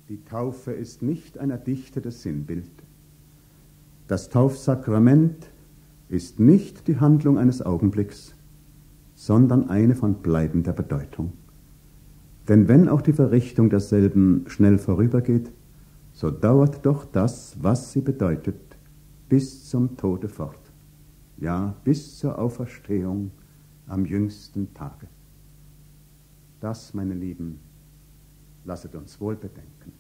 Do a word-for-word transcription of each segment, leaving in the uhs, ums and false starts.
Die Taufe ist nicht ein erdichtetes Sinnbild. Das Taufsakrament ist nicht die Handlung eines Augenblicks, sondern eine von bleibender Bedeutung. Denn wenn auch die Verrichtung derselben schnell vorübergeht, so dauert doch das, was sie bedeutet, bis zum Tode fort. Ja, bis zur Auferstehung am jüngsten Tage. Das, meine Lieben, lasset uns wohl bedenken.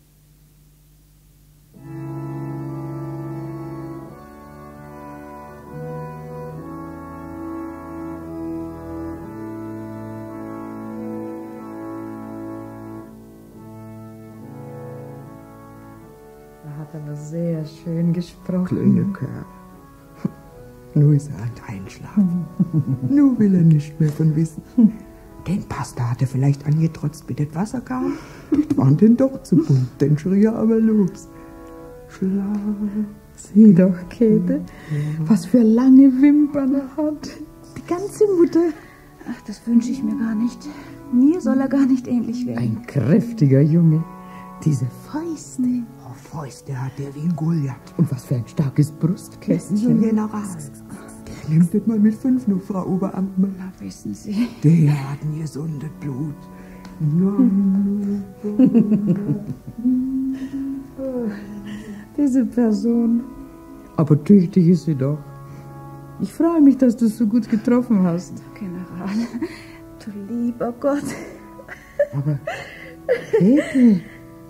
Er hat aber sehr schön gesprochen. Kleiner Kerl. Nur ist er halt einschlafen. Nur will er nicht mehr von wissen. Den Pasta hat er vielleicht angetrotzt, bis das Wasser kam. Das waren denn doch zu bunt, dann schrie er aber los. Schlaf. Sieh doch, Käthe, was für lange Wimpern er hat. Die ganze Mutter. Ach, das wünsche ich mir gar nicht. Mir soll er gar nicht ähnlich werden. Ein kräftiger Junge. Diese Fäuste. Oh, Fäuste hat der wie ein Goliath. Und was für ein starkes Brustkästchen. So ein General. Der nimmt das mal mit fünf noch, Frau Oberamtmann. Na, wissen Sie. Der hat ein gesundes Blut. Diese Person. Aber tüchtig ist sie doch. Ich freue mich, dass du es so gut getroffen hast. General, du lieber Gott. Aber, Käthe.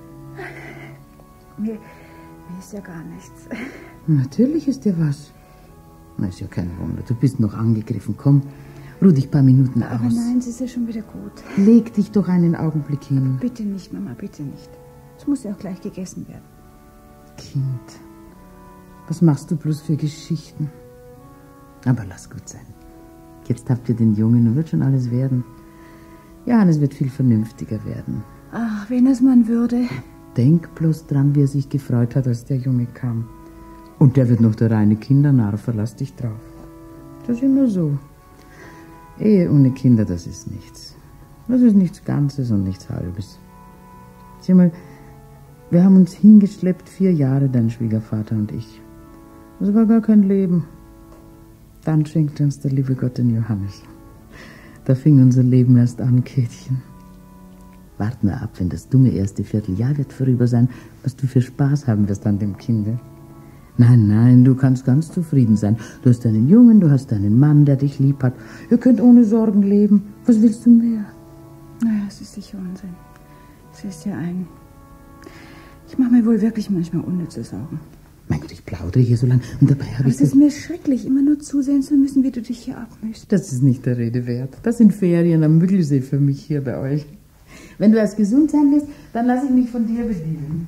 Mir, mir ist ja gar nichts. Natürlich ist dir was. Na, ist ja kein Wunder. Du bist noch angegriffen. Komm, ruh dich ein paar Minuten aus. Aber nein, es ist ja schon wieder gut. Leg dich doch einen Augenblick hin. Bitte nicht, Mama, bitte nicht. Es muss ja auch gleich gegessen werden. Kind, was machst du bloß für Geschichten? Aber lass gut sein. Jetzt habt ihr den Jungen und wird schon alles werden. Johannes wird viel vernünftiger werden. Ach, wenn es man würde. Denk bloß dran, wie er sich gefreut hat, als der Junge kam. Und der wird noch der reine Kindernarr, verlass dich drauf. Das ist immer so. Ehe ohne Kinder, das ist nichts. Das ist nichts Ganzes und nichts Halbes. Sieh mal, wir haben uns hingeschleppt, vier Jahre, dein Schwiegervater und ich. Das war gar kein Leben. Dann schenkte uns der liebe Gott den Johannes. Da fing unser Leben erst an, Käthchen. Wart nur ab, wenn das dumme erste Vierteljahr wird vorüber sein, was du für Spaß haben wirst an dem Kinde. Nein, nein, du kannst ganz zufrieden sein. Du hast einen Jungen, du hast einen Mann, der dich lieb hat. Ihr könnt ohne Sorgen leben. Was willst du mehr? Naja, es ist sicher Unsinn. Es ist ja ein... Ich mache mir wohl wirklich manchmal unnütze Sorgen. Mein Gott, ich plaudere hier so lang und dabei habe ich... Es ist mir schrecklich, immer nur zusehen zu müssen, wie du dich hier abmischst. Das ist nicht der Rede wert. Das sind Ferien am Müggelsee für mich hier bei euch. Wenn du erst gesund sein willst, dann lasse ich mich von dir bedienen.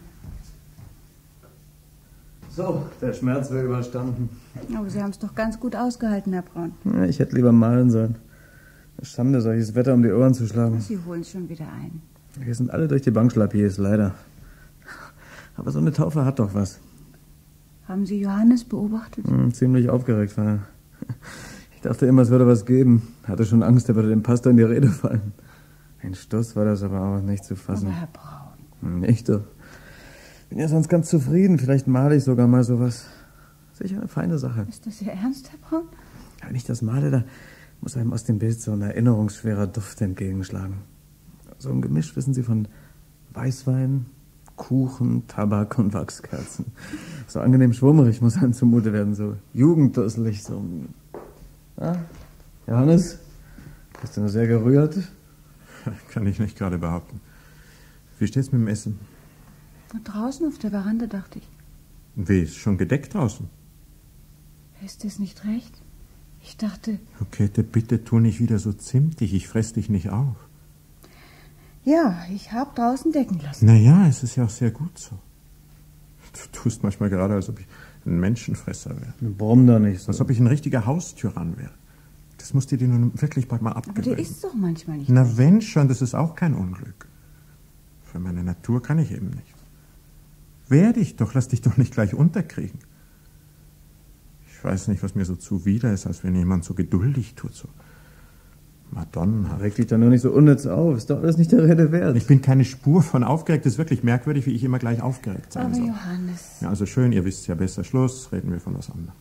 So, der Schmerz wäre überstanden. Aber Sie haben es doch ganz gut ausgehalten, Herr Braun. Ja, ich hätte lieber malen sollen. Schande, solches Wetter um die Ohren zu schlagen. Sie holen es schon wieder ein. Wir sind alle durch die Bank schlappiert, leider. Aber so eine Taufe hat doch was. Haben Sie Johannes beobachtet? Hm, ziemlich aufgeregt war er. Ich dachte immer, es würde was geben. Hatte schon Angst, er würde dem Pastor in die Rede fallen. Ein Stoß war das aber auch nicht zu fassen. Aber Herr Braun... Nicht doch. Bin ja sonst ganz zufrieden. Vielleicht male ich sogar mal sowas. Sicher eine feine Sache. Ist das Ihr Ernst, Herr Braun? Ja, wenn ich das male, da muss einem aus dem Bild so ein erinnerungsschwerer Duft entgegenschlagen. So ein Gemisch, wissen Sie, von Weißwein, Kuchen, Tabak und Wachskerzen. So angenehm schwummerig muss einem zumute werden, so jugenddusselig, so... Ah, Johannes, bist du nur sehr gerührt? Kann ich nicht gerade behaupten. Wie steht's mit dem Essen? Draußen auf der Veranda, dachte ich. Wie, ist schon gedeckt draußen? Ist das nicht recht? Ich dachte... Okay, bitte tu nicht wieder so zimtig, ich fress dich nicht auf. Ja, ich habe draußen decken lassen. Na ja, es ist ja auch sehr gut so. Du tust manchmal gerade, als ob ich ein Menschenfresser wäre. Brumm doch nicht so. Als ob ich ein richtiger Haustyrann wäre. Das musst du dir nun wirklich bald mal abgewöhnen. Aber der ist doch manchmal nicht. Na wenn schon, das ist auch kein Unglück. Für meine Natur kann ich eben nicht. Wehr dich doch, lass dich doch nicht gleich unterkriegen. Ich weiß nicht, was mir so zuwider ist, als wenn jemand so geduldig tut. So. Madonna. Reg dich doch nur nicht so unnütz auf. Ist doch alles nicht der Rede wert. Ich bin keine Spur von aufgeregt. Es ist wirklich merkwürdig, wie ich immer gleich aufgeregt sein Aber soll. Johannes. Ja, also schön, ihr wisst ja besser. Schluss, reden wir von was anderem.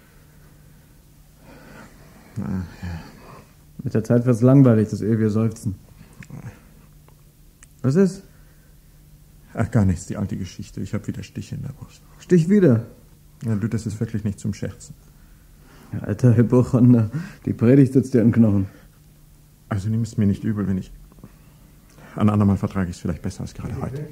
Na, ja. Mit der Zeit wird's langweilig, das ewige Seufzen. Was ist? Ach, gar nichts, die alte Geschichte. Ich habe wieder Stiche in der Brust. Stich wieder. Ja, du, das ist wirklich nicht zum Scherzen. Ja, alter Hypochonder, die Predigt sitzt dir im Knochen. Also nimm es mir nicht übel, wenn ich... Ein andermal vertrage ich es vielleicht besser als gerade heute.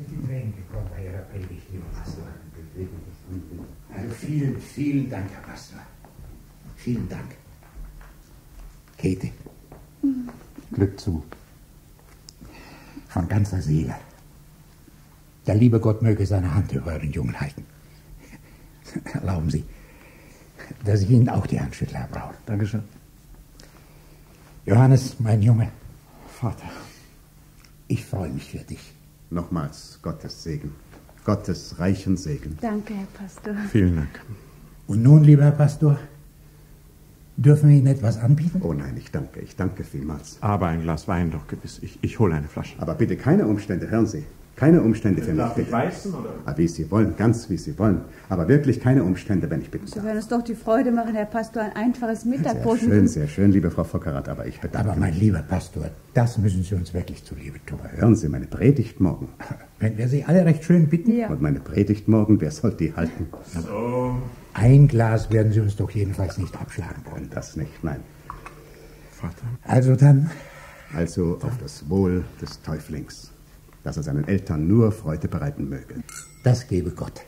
Also vielen, vielen Dank, Herr Pastor. Vielen Dank. Käthe, Glück zu. Von ganzer Seele. Der liebe Gott möge seine Hand über euren Jungen halten. Erlauben Sie, dass ich Ihnen auch die Hand schüttle, Herr Braun. Dankeschön. Johannes, mein Junge, Vater. ich freue mich für dich. Nochmals Gottes Segen. Gottes reichen Segen. Danke, Herr Pastor. Vielen Dank. Und nun, lieber Herr Pastor, dürfen wir Ihnen etwas anbieten? Oh nein, ich danke, ich danke vielmals. Aber ein Glas Wein doch gewiss. Ich, ich hole eine Flasche. Aber bitte keine Umstände, hören Sie. Keine Umstände für mich, Darf ich bitte. weißen, oder? Ah, wie Sie wollen, ganz wie Sie wollen. Aber wirklich keine Umstände, wenn ich bitten Sie darf. werden uns doch die Freude machen, Herr Pastor, ein einfaches Sehr Mittagbrot mit schön, uns. sehr schön, liebe Frau Vockerath, aber ich bedanke Aber mein lieber Pastor, das müssen Sie uns wirklich zuliebe tun. Hören Sie, meine Predigt morgen. Wenn wir Sie alle recht schön bitten. Ja. Und meine Predigt morgen, wer soll die halten? So. Ein Glas werden Sie uns doch jedenfalls nicht abschlagen wollen. Das nicht, nein. Vater. Also dann, Also auf das Wohl des Täuflings, dass er seinen Eltern nur Freude bereiten möge. das gebe Gott.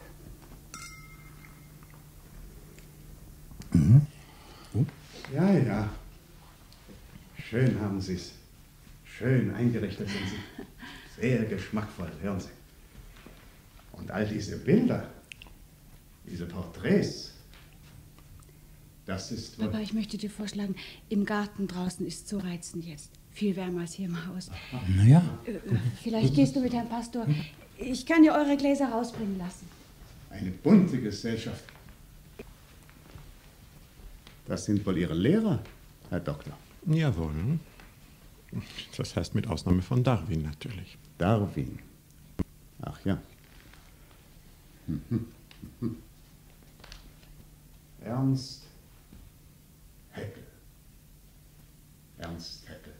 Mhm. Ja, ja. Schön haben Sie es. Schön eingerichtet sind Sie. Sehr geschmackvoll, hören Sie. Und all diese Bilder, diese Porträts, das ist wohl... Aber ich möchte dir vorschlagen, im Garten draußen ist so reizend jetzt. Viel wärmer als hier im Haus. Naja, Äh, Vielleicht gehst du mit Herrn Pastor. Ich kann dir eure Gläser rausbringen lassen. Eine bunte Gesellschaft. Das sind wohl Ihre Lehrer, Herr Doktor. Jawohl. Das heißt mit Ausnahme von Darwin natürlich. Darwin. Ach ja. Mhm. Mhm. Ernst Haeckel. Ernst Haeckel.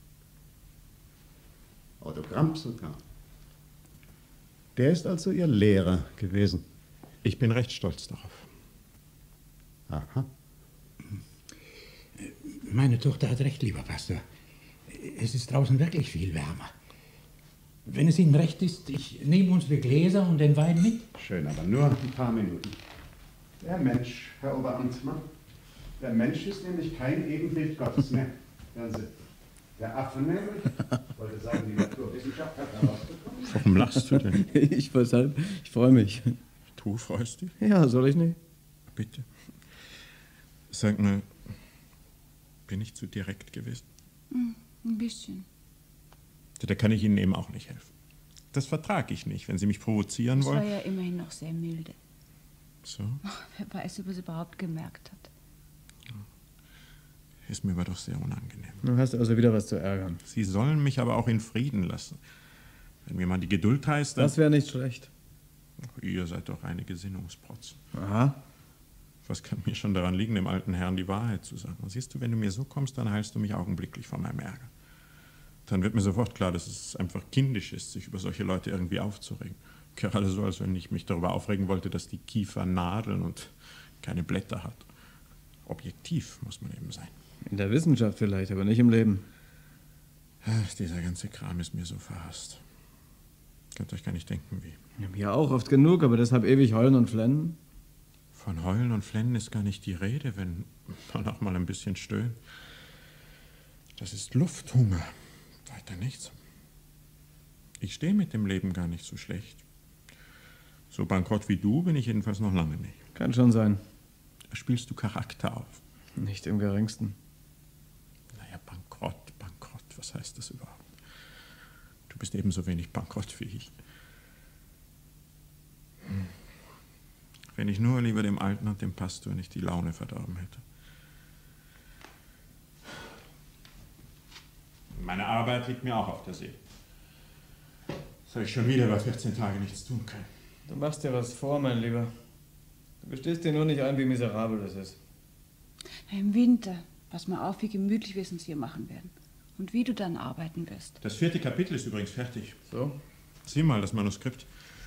Autogramm sogar. Der ist also Ihr Lehrer gewesen. Ich bin recht stolz darauf. Aha. meine Tochter hat recht, lieber Pastor. Es ist draußen wirklich viel wärmer. Wenn es Ihnen recht ist, ich nehme unsere Gläser und den Wein mit. Schön, aber nur ein paar Minuten. Der Mensch, Herr Oberamtmann, der Mensch ist nämlich kein Ebenbild Gottes mehr. Hören Sie, der Affe nämlich, ich wollte sagen, die Naturwissenschaft hat herausgefunden. Warum lachst du denn? Ich weshalb? Ich freue mich. Du freust dich? Ja, soll ich nicht? Bitte. Sag mal, bin ich zu direkt gewesen? Hm, ein bisschen. Da kann ich Ihnen eben auch nicht helfen. Das vertrage ich nicht, wenn Sie mich provozieren Das war wollen. ja immerhin noch sehr milde. So, Wer weiß, ob er es überhaupt gemerkt hat. ist mir aber doch sehr unangenehm. Du hast also wieder was zu ärgern. Sie sollen mich aber auch in Frieden lassen. Wenn mir mal die Geduld heißt, dann... Das wäre nicht schlecht. Ach, ihr seid doch eine Gesinnungsprotzen. Aha. Was kann mir schon daran liegen, dem alten Herrn die Wahrheit zu sagen? Siehst du, wenn du mir so kommst, dann heilst du mich augenblicklich von meinem Ärger. Dann wird mir sofort klar, dass es einfach kindisch ist, sich über solche Leute irgendwie aufzuregen. Gerade so, als wenn ich mich darüber aufregen wollte, dass die Kiefer Nadeln und keine Blätter hat. Objektiv muss man eben sein. In der Wissenschaft vielleicht, aber nicht im Leben. Ach, dieser ganze Kram ist mir so verhasst. Könnt euch gar nicht denken, wie. Ja, mir auch oft genug, aber deshalb ewig heulen und flennen. Von Heulen und Flennen ist gar nicht die Rede, wenn man auch mal ein bisschen stöhnt. Das ist Lufthunger. Weiter nichts. Ich stehe mit dem Leben gar nicht so schlecht. So bankrott wie du bin ich jedenfalls noch lange nicht. Kann schon sein. Da spielst du Charakter auf. Nicht im geringsten. Naja, bankrott, bankrott, was heißt das überhaupt? Du bist ebenso wenig bankrott wie ich. Hm. Wenn ich nur lieber dem Alten und dem Pastor nicht die Laune verdorben hätte. Meine Arbeit liegt mir auch auf der Seele. Soll ich schon wieder über vierzehn Tage nichts tun können? Du machst dir was vor, mein Lieber. Du gestehst dir nur nicht ein, wie miserabel das ist. Im Winter, pass mal auf, wie gemütlich wir es uns hier machen werden. Und wie du dann arbeiten wirst. Das vierte Kapitel ist übrigens fertig. So? Sieh mal das Manuskript.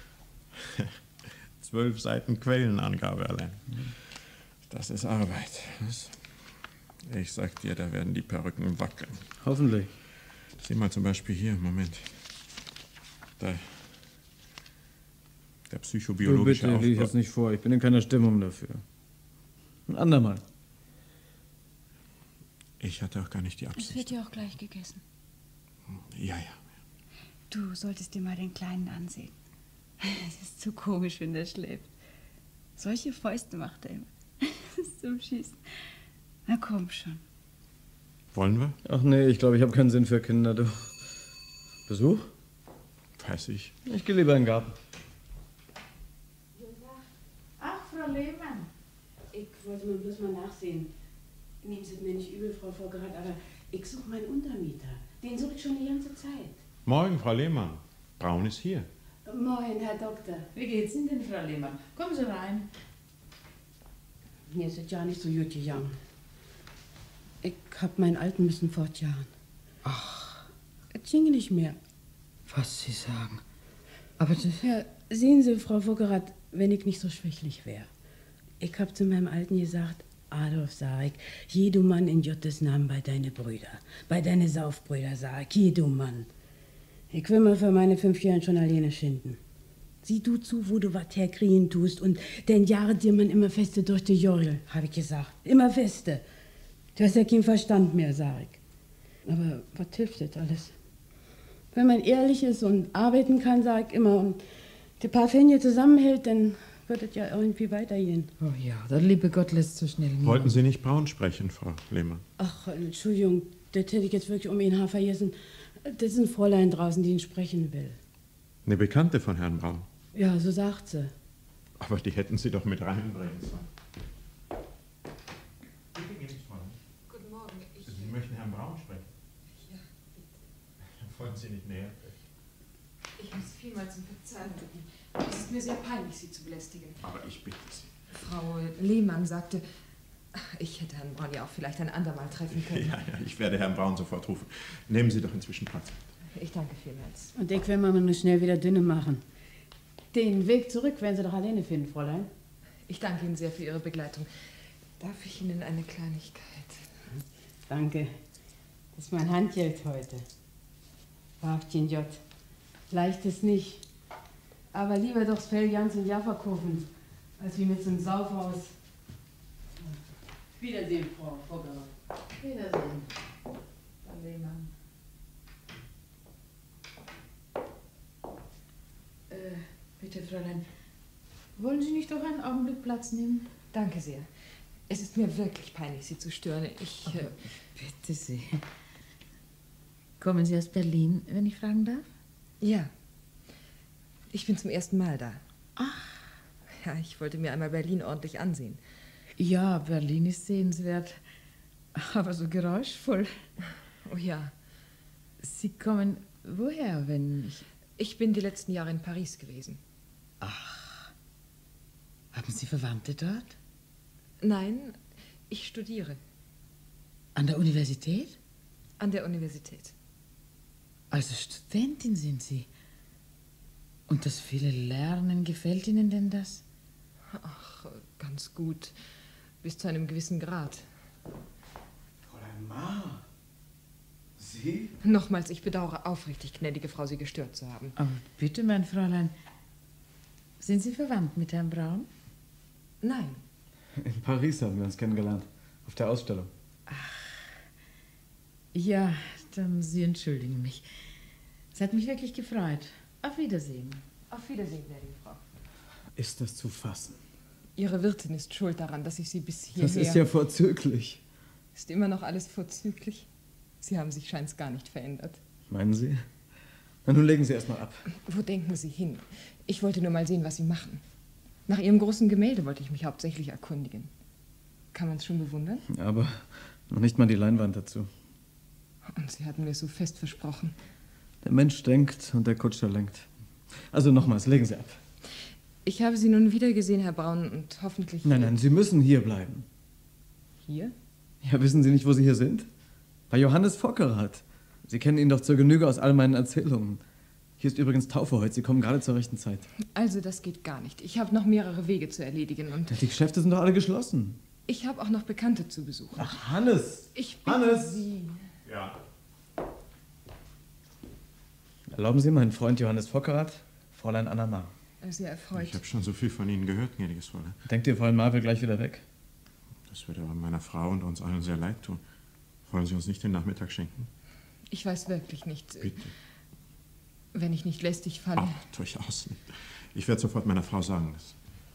Zwölf Seiten Quellenangabe allein. Das ist Arbeit. Was? Ich sag dir, da werden die Perücken wackeln. Hoffentlich. Sieh mal zum Beispiel hier, Moment. Da. Der psychobiologische Du bitte, lies Aufbau. jetzt nicht vor. Ich bin in keiner Stimmung dafür. Ein andermal. Ich hatte auch gar nicht die Es Absicht. wird ja auch gleich gegessen. Ja, ja. Du solltest dir mal den Kleinen ansehen. Es ist zu komisch, wenn der schläft. Solche Fäuste macht er immer. Das ist zum Schießen. Na komm schon. Wollen wir? Ach nee, ich glaube, ich habe keinen Sinn für Kinder, du. Besuch? Weiß ich. Ich gehe lieber in den Garten. Ach, Frau Lehmann. Ich wollte mal bloß mal nachsehen. Nehmen Sie es mir nicht übel, Frau Vollgerat, aber ich suche meinen Untermieter. Den suche ich schon die ganze Zeit. Morgen, Frau Lehmann. Braun ist hier. Moin, Herr Doktor. Wie geht's Ihnen denn, Frau Lehmann? Kommen Sie rein. Mir ist es ja nicht so gut gegangen. Ich hab meinen Alten müssen fortjagen. Ach, Es ging nicht mehr. was Sie sagen. Aber das... Ja, sehen Sie, Frau Vollgerat, wenn ich nicht so schwächlich wäre. Ich hab zu meinem Alten gesagt, Adolf, sag ich, jedu Mann in Gottes Namen bei deine Brüder, bei deine Saufbrüder, sag ich, jedu Mann. Ich will mal für meine fünf Jahre schon alleine schinden. Sieh du zu, wo du was herkriegen tust und denn jahre dir man immer feste durch die Jorgel, hab ich gesagt. Immer feste. Du hast ja keinen Verstand mehr, sag ich. Aber was hilft das alles? Wenn man ehrlich ist und arbeiten kann, sag ich immer, und die paar Pfennige zusammenhält, dann wird es ja irgendwie weitergehen. Oh ja, der liebe Gott lässt so schnell nie. Wollten Sie nicht Braun sprechen, Frau Lehmann? Ach, Entschuldigung, das hätte ich jetzt wirklich um ihn Haar vergessen. Das ist ein Fräulein draußen, die ihn sprechen will. Eine Bekannte von Herrn Braun. Ja, so sagt sie. Aber die hätten Sie doch mit reinbringen sollen. Guten Morgen. Ich, Sie möchten Herrn Braun sprechen? ja, Wollen Sie nicht näher? ich muss vielmals um Verzeihung bitten. Es ist mir sehr peinlich, Sie zu belästigen. Aber ich bitte Sie. Frau Lehmann sagte, ich hätte Herrn Braun ja auch vielleicht ein andermal treffen können. Ja, ja, ich werde Herrn Braun sofort rufen. Nehmen Sie doch inzwischen Platz. Ich danke vielmals. Und ich will mal nur schnell wieder dünne machen. Den Weg zurück werden Sie doch alleine finden, Fräulein. Ich danke Ihnen sehr für Ihre Begleitung. Darf ich Ihnen eine Kleinigkeit? Danke. Das ist mein Handgeld heute. Wahrchen J. Leicht ist nicht. Aber lieber doch das Fell ganz und Jahr verkaufen, als wie mit so einem Saufhaus. Wiedersehen, Frau Vollgerat. Wiedersehen, Frau Lehmann. Äh, bitte, Fräulein, wollen Sie nicht doch einen Augenblick Platz nehmen? Danke sehr. Es ist mir wirklich peinlich, Sie zu stören. Ich... Äh, Bitte Sie. Kommen Sie aus Berlin, wenn ich fragen darf? ja. Ich bin zum ersten Mal da. Ach. Ja, ich wollte mir einmal Berlin ordentlich ansehen. Ja, Berlin ist sehenswert, aber so geräuschvoll. Oh ja. Sie kommen woher, wenn ich... Ich bin die letzten Jahre in Paris gewesen. Ach, haben Sie Verwandte dort? Nein, ich studiere An der Universität? an der Universität. Also Studentin sind Sie. Und das viele Lernen, gefällt Ihnen denn das? Ach, ganz gut. Bis zu einem gewissen Grad. Fräulein Ma. Sie? Nochmals, ich bedauere aufrichtig, gnädige Frau, Sie gestört zu haben. Aber bitte, mein Fräulein, sind Sie verwandt mit Herrn Braun? Nein. In Paris haben wir uns kennengelernt. Auf der Ausstellung. Ja, dann Sie entschuldigen mich. Es hat mich wirklich gefreut. Auf Wiedersehen. Auf Wiedersehen, gnädige Frau. Ist das zu fassen? Ihre Wirtin ist schuld daran, dass ich Sie bis hierher... Das ist ja vorzüglich. Ist immer noch alles vorzüglich? Sie haben sich scheinbar gar nicht verändert. Meinen Sie? Na, nun legen Sie erst mal ab. Wo denken Sie hin? Ich wollte nur mal sehen, was Sie machen. Nach Ihrem großen Gemälde wollte ich mich hauptsächlich erkundigen. Kann man es schon bewundern? Aber noch nicht mal die Leinwand dazu. Und Sie hatten mir so fest versprochen. Der Mensch denkt und der Kutscher lenkt. Also nochmals, legen Sie ab. Ich habe Sie nun wieder gesehen, Herr Braun, und hoffentlich... Nein, nein, Sie müssen hier bleiben. Hier? Ja, wissen Sie nicht, wo Sie hier sind? Bei Johannes Vockerath. Sie kennen ihn doch zur Genüge aus all meinen Erzählungen. Hier ist übrigens Taufe heute. Sie kommen gerade zur rechten Zeit. Also, das geht gar nicht. Ich habe noch mehrere Wege zu erledigen und... Die Geschäfte sind doch alle geschlossen. Ich habe auch noch Bekannte zu besuchen. Ach, Hannes! Ich bitte Hannes! Sie. Ja. Erlauben Sie, mein Freund Johannes Vockerath, Fräulein Anna Maar. Sehr erfreut. Ich habe schon so viel von Ihnen gehört, gnädiges Fräulein. Denkt ihr, Fräulein Maar will gleich wieder weg? Das wird aber meiner Frau und uns allen sehr leid tun. Wollen Sie uns nicht den Nachmittag schenken? Ich weiß wirklich nicht. Bitte. Wenn ich nicht lästig falle. Ach, durchaus nicht. Ich werde sofort meiner Frau sagen, dass...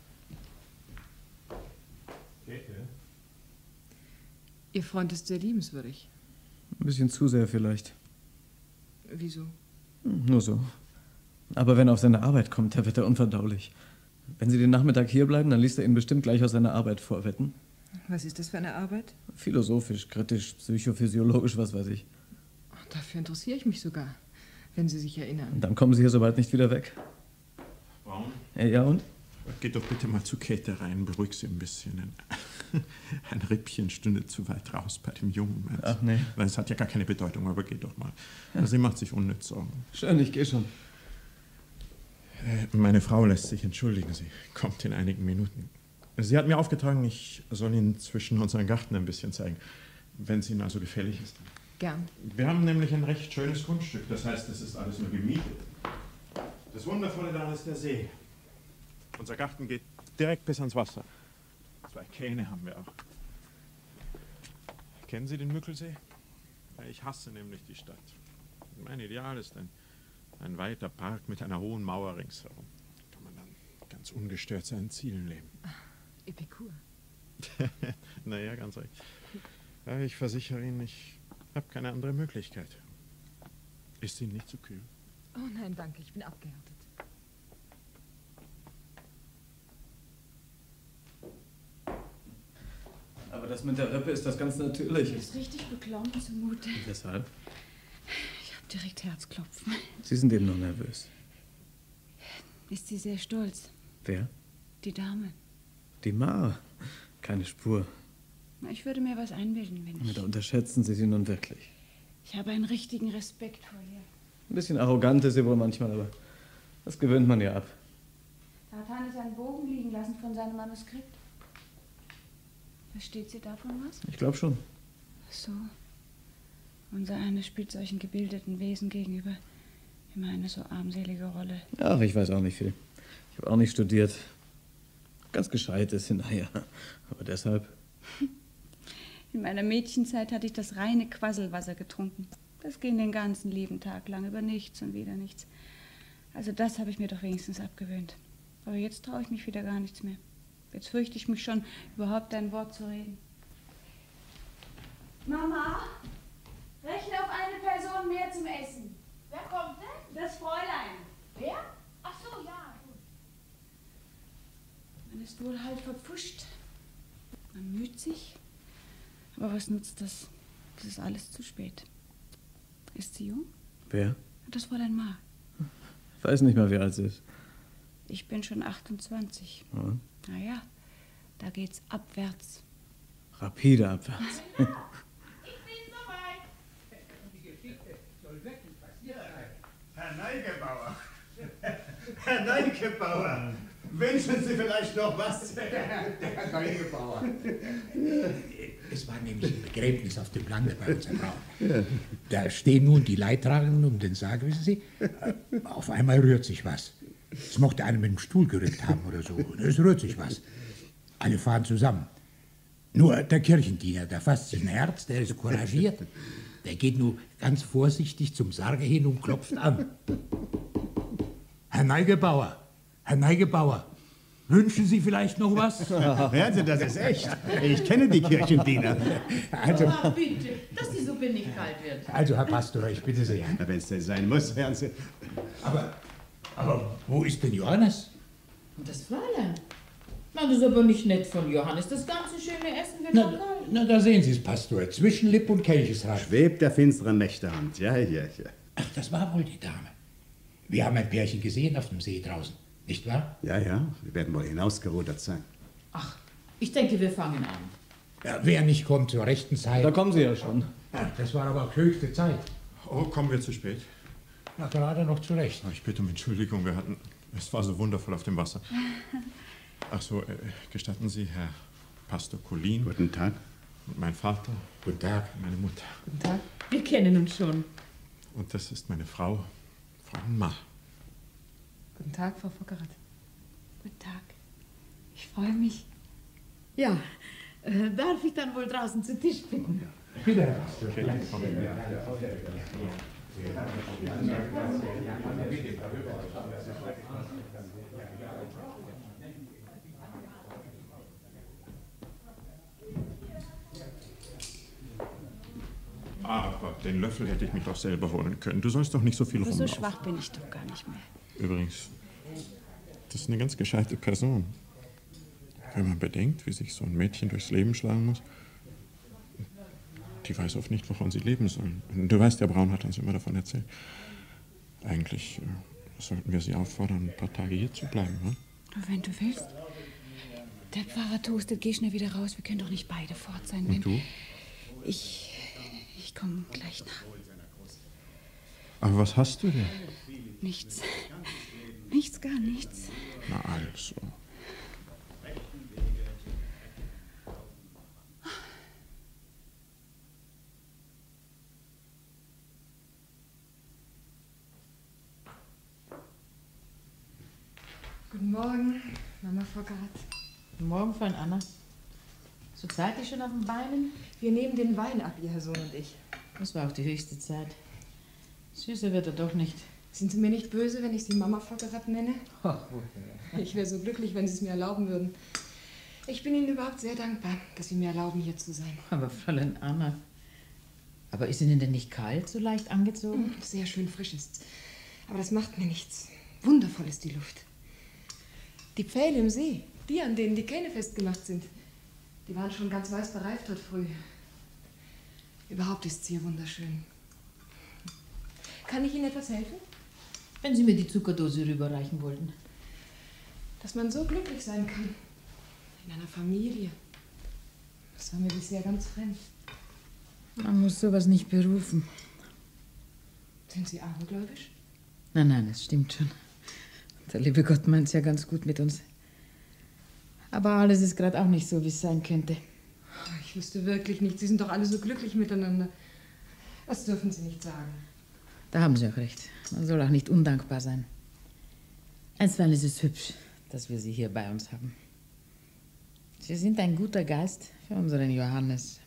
Käthe? Ihr Freund ist sehr liebenswürdig. Ein bisschen zu sehr vielleicht. Wieso? Hm, nur so. Aber wenn er auf seine Arbeit kommt, da wird er unverdaulich. Wenn Sie den Nachmittag hier bleiben, dann liest er Ihnen bestimmt gleich aus seiner Arbeit vor, wetten? Was ist das für eine Arbeit? Philosophisch, kritisch, psychophysiologisch, was weiß ich. Ach, dafür interessiere ich mich sogar, wenn Sie sich erinnern. Und dann kommen Sie hier so bald nicht wieder weg. Braun? Ja, und? Geht doch bitte mal zu Käthe rein, beruhig sie ein bisschen. Ein, ein Rippchen stünde zu weit raus bei dem Jungen. Ach, nee. Es hat ja gar keine Bedeutung, aber geht doch mal. Ja. Sie macht sich unnütz Sorgen. Schön, ich gehe schon. Äh, meine Frau lässt sich entschuldigen, sie kommt in einigen Minuten. Sie hat mir aufgetragen, ich soll Ihnen zwischen unseren Garten ein bisschen zeigen, wenn es Ihnen also gefällig ist. Gern. Wir haben nämlich ein recht schönes Grundstück, das heißt, es ist alles nur gemietet. Das Wundervolle daran ist der See. Unser Garten geht direkt bis ans Wasser. Zwei Kähne haben wir auch. Kennen Sie den Mückelsee? Ich hasse nämlich die Stadt. Mein Ideal ist ein, ein weiter Park mit einer hohen Mauer ringsherum. Da kann man dann ganz ungestört seinen Zielen leben. Epikur. Naja, ganz recht. Ja, ich versichere Ihnen, ich habe keine andere Möglichkeit. Ist Ihnen nicht zu kühl? Oh nein, danke, ich bin abgehärtet. Aber das mit der Rippe ist das ganz natürlich. Das ist richtig beklommen zumute. Weshalb? Ich habe direkt Herzklopfen. Sie sind eben noch nervös. Ist sie sehr stolz? Wer? Die Dame. Die Maar. Keine Spur. Ich würde mir was einbilden, wenn ich... Da unterschätzen Sie sie nun wirklich. Ich habe einen richtigen Respekt vor ihr. Ein bisschen arrogant ist sie wohl manchmal, aber das gewöhnt man ja ab. Da hat Hannes einen Bogen liegen lassen von seinem Manuskript. Versteht sie davon was? Ich glaube schon. Ach so. Unser eine spielt solchen gebildeten Wesen gegenüber immer eine so armselige Rolle. Ach, ich weiß auch nicht viel. Ich habe auch nicht studiert. Ganz gescheit ist sie, naja. Aber deshalb... In meiner Mädchenzeit hatte ich das reine Quasselwasser getrunken. Das ging den ganzen lieben Tag lang über nichts und wieder nichts. Also das habe ich mir doch wenigstens abgewöhnt. Aber jetzt traue ich mich wieder gar nichts mehr. Jetzt fürchte ich mich schon, überhaupt ein Wort zu reden. Mama, rechne auf eine Person mehr zum Essen. Wer kommt denn? Das Fräulein. Wer? Ach so, ja, gut. Man ist wohl halb verpfuscht. Man müht sich. Aber was nutzt das? Das ist alles zu spät. Ist sie jung? Wer? Das Fräulein Maar. Ich weiß nicht mehr, wie alt sie ist. Ich bin schon achtundzwanzig. Ja. Naja, da geht's abwärts. Rapide abwärts. Ich bin soweit. Die Geschichte soll wirklich passiert sein. Herr Neigebauer. Herr Neigebauer. Wünschen Sie vielleicht noch was? Herr Neigebauer. Es war nämlich ein Begräbnis auf dem Lande bei unserer Braut. Da stehen nun die Leidtragenden um den Sarg, wissen Sie. Auf einmal rührt sich was. Es mochte einer mit dem Stuhl gerückt haben oder so. Es rührt sich was. Alle fahren zusammen. Nur der Kirchendiener, der fasst sich ein Herz, der ist couragiert. Der geht nur ganz vorsichtig zum Sarge hin und klopft an. Herr Neigebauer, Herr Neigebauer, wünschen Sie vielleicht noch was? Hören Sie, das ist echt. Ich kenne die Kirchendiener. Also, Ach, bitte, dass die Suppe nicht kalt wird. also Herr Pastor, ich bitte sehr. Wenn es denn sein muss, hören Sie. Aber, aber wo ist denn Johannes? Und das Fräulein? Na, das ist aber nicht nett von Johannes. Das ganze schöne Essen wird Na, schon kalt. na, da sehen Sie es, Pastor. Zwischen Lipp und Kelch ist Haar. Schwebt der finsteren Nächtehand. Ja, ja, ja. Ach, das war wohl die Dame. Wir haben ein Pärchen gesehen auf dem See draußen, nicht wahr? Ja, ja. Wir werden wohl hinausgerudert sein. Ach, ich denke, wir fangen an. Ja, wer nicht kommt zur rechten Zeit. Da kommen Sie ja schon. Ja, das war aber auch höchste Zeit. Oh, kommen wir zu spät? Na, gerade noch zurecht. Oh, ich bitte um Entschuldigung, wir hatten... Es war so wundervoll auf dem Wasser. Ach so, äh, gestatten Sie, Herr Pastor Colin. Guten Tag. Und mein Vater. Guten Tag. Meine Mutter. Guten Tag. Wir kennen uns schon. Und das ist meine Frau, Frau Ma. Guten Tag, Frau Vockerath. Guten Tag. Ich freue mich. Ja, äh, darf ich dann wohl draußen zu Tisch bitten? Bitte, Herr Pastor. Aber den Löffel hätte ich mich doch selber holen können. Du sollst doch nicht so viel Aber so rumlaufen. schwach bin ich doch gar nicht mehr. Übrigens, das ist eine ganz gescheite Person. Wenn man bedenkt, wie sich so ein Mädchen durchs Leben schlagen muss, die weiß oft nicht, wovon sie leben soll. Du weißt, der Braun hat uns immer davon erzählt. Eigentlich äh, sollten wir sie auffordern, ein paar Tage hier zu bleiben. Hm? Wenn du willst. Der Pfarrer toastet, geh schnell wieder raus. Wir können doch nicht beide fort sein. Und du? Ich... ich komme gleich nach. Aber was hast du denn? Nichts. Nichts, gar nichts. Na also. Guten Morgen, Mama Vockerath. Guten Morgen, Frau Anna. So zeitig schon auf den Beinen? Wir nehmen den Wein ab, Ihr Herr Sohn und ich. Das war auch die höchste Zeit. Süßer wird er doch nicht. Sind Sie mir nicht böse, wenn ich Sie Mama Vockerath nenne? Oh, Ich wäre so glücklich, wenn Sie es mir erlauben würden. Ich bin Ihnen überhaupt sehr dankbar, dass Sie mir erlauben, hier zu sein. aber Fräulein Anna. Aber ist Ihnen denn nicht kalt, so leicht angezogen? Sehr schön frisch ist's. Aber das macht mir nichts. Wundervoll ist die Luft. Die Pfähle im See, die, an denen die Kähne festgemacht sind, die waren schon ganz weiß bereift heute früh. Überhaupt ist es hier wunderschön. Kann ich Ihnen etwas helfen? Wenn Sie mir die Zuckerdose rüberreichen wollten. Dass man so glücklich sein kann. In einer Familie. Das war mir bisher ganz fremd. Man muss sowas nicht berufen. Sind Sie abergläubisch? Nein, nein, es stimmt schon. Der liebe Gott meint's ja ganz gut mit uns. Aber alles ist gerade auch nicht so, wie es sein könnte. Ich wüsste wirklich nicht. Sie sind doch alle so glücklich miteinander. Das dürfen Sie nicht sagen. Da haben Sie auch recht. Man soll auch nicht undankbar sein. Einstweilen ist es hübsch, dass wir Sie hier bei uns haben. Sie sind ein guter Geist für unseren Johannes.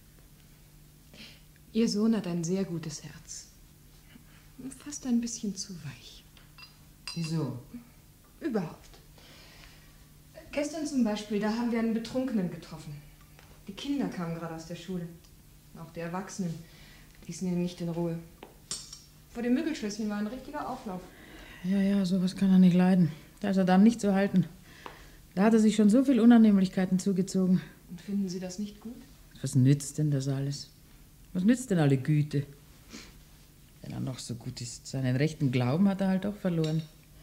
Ihr Sohn hat ein sehr gutes Herz. Fast ein bisschen zu weich. Wieso? Überhaupt. Gestern zum Beispiel, da haben wir einen Betrunkenen getroffen. Die Kinder kamen gerade aus der Schule. Auch die Erwachsenen ließen ihn nicht in Ruhe. Vor dem Müggelschlösschen war ein richtiger Auflauf. Ja, ja, sowas kann er nicht leiden. Da ist er dann nicht zu halten. Da hat er sich schon so viel Unannehmlichkeiten zugezogen. Und finden Sie das nicht gut? Was nützt denn das alles? Was nützt denn alle Güte? Wenn er noch so gut ist. Seinen rechten Glauben hat er halt auch verloren.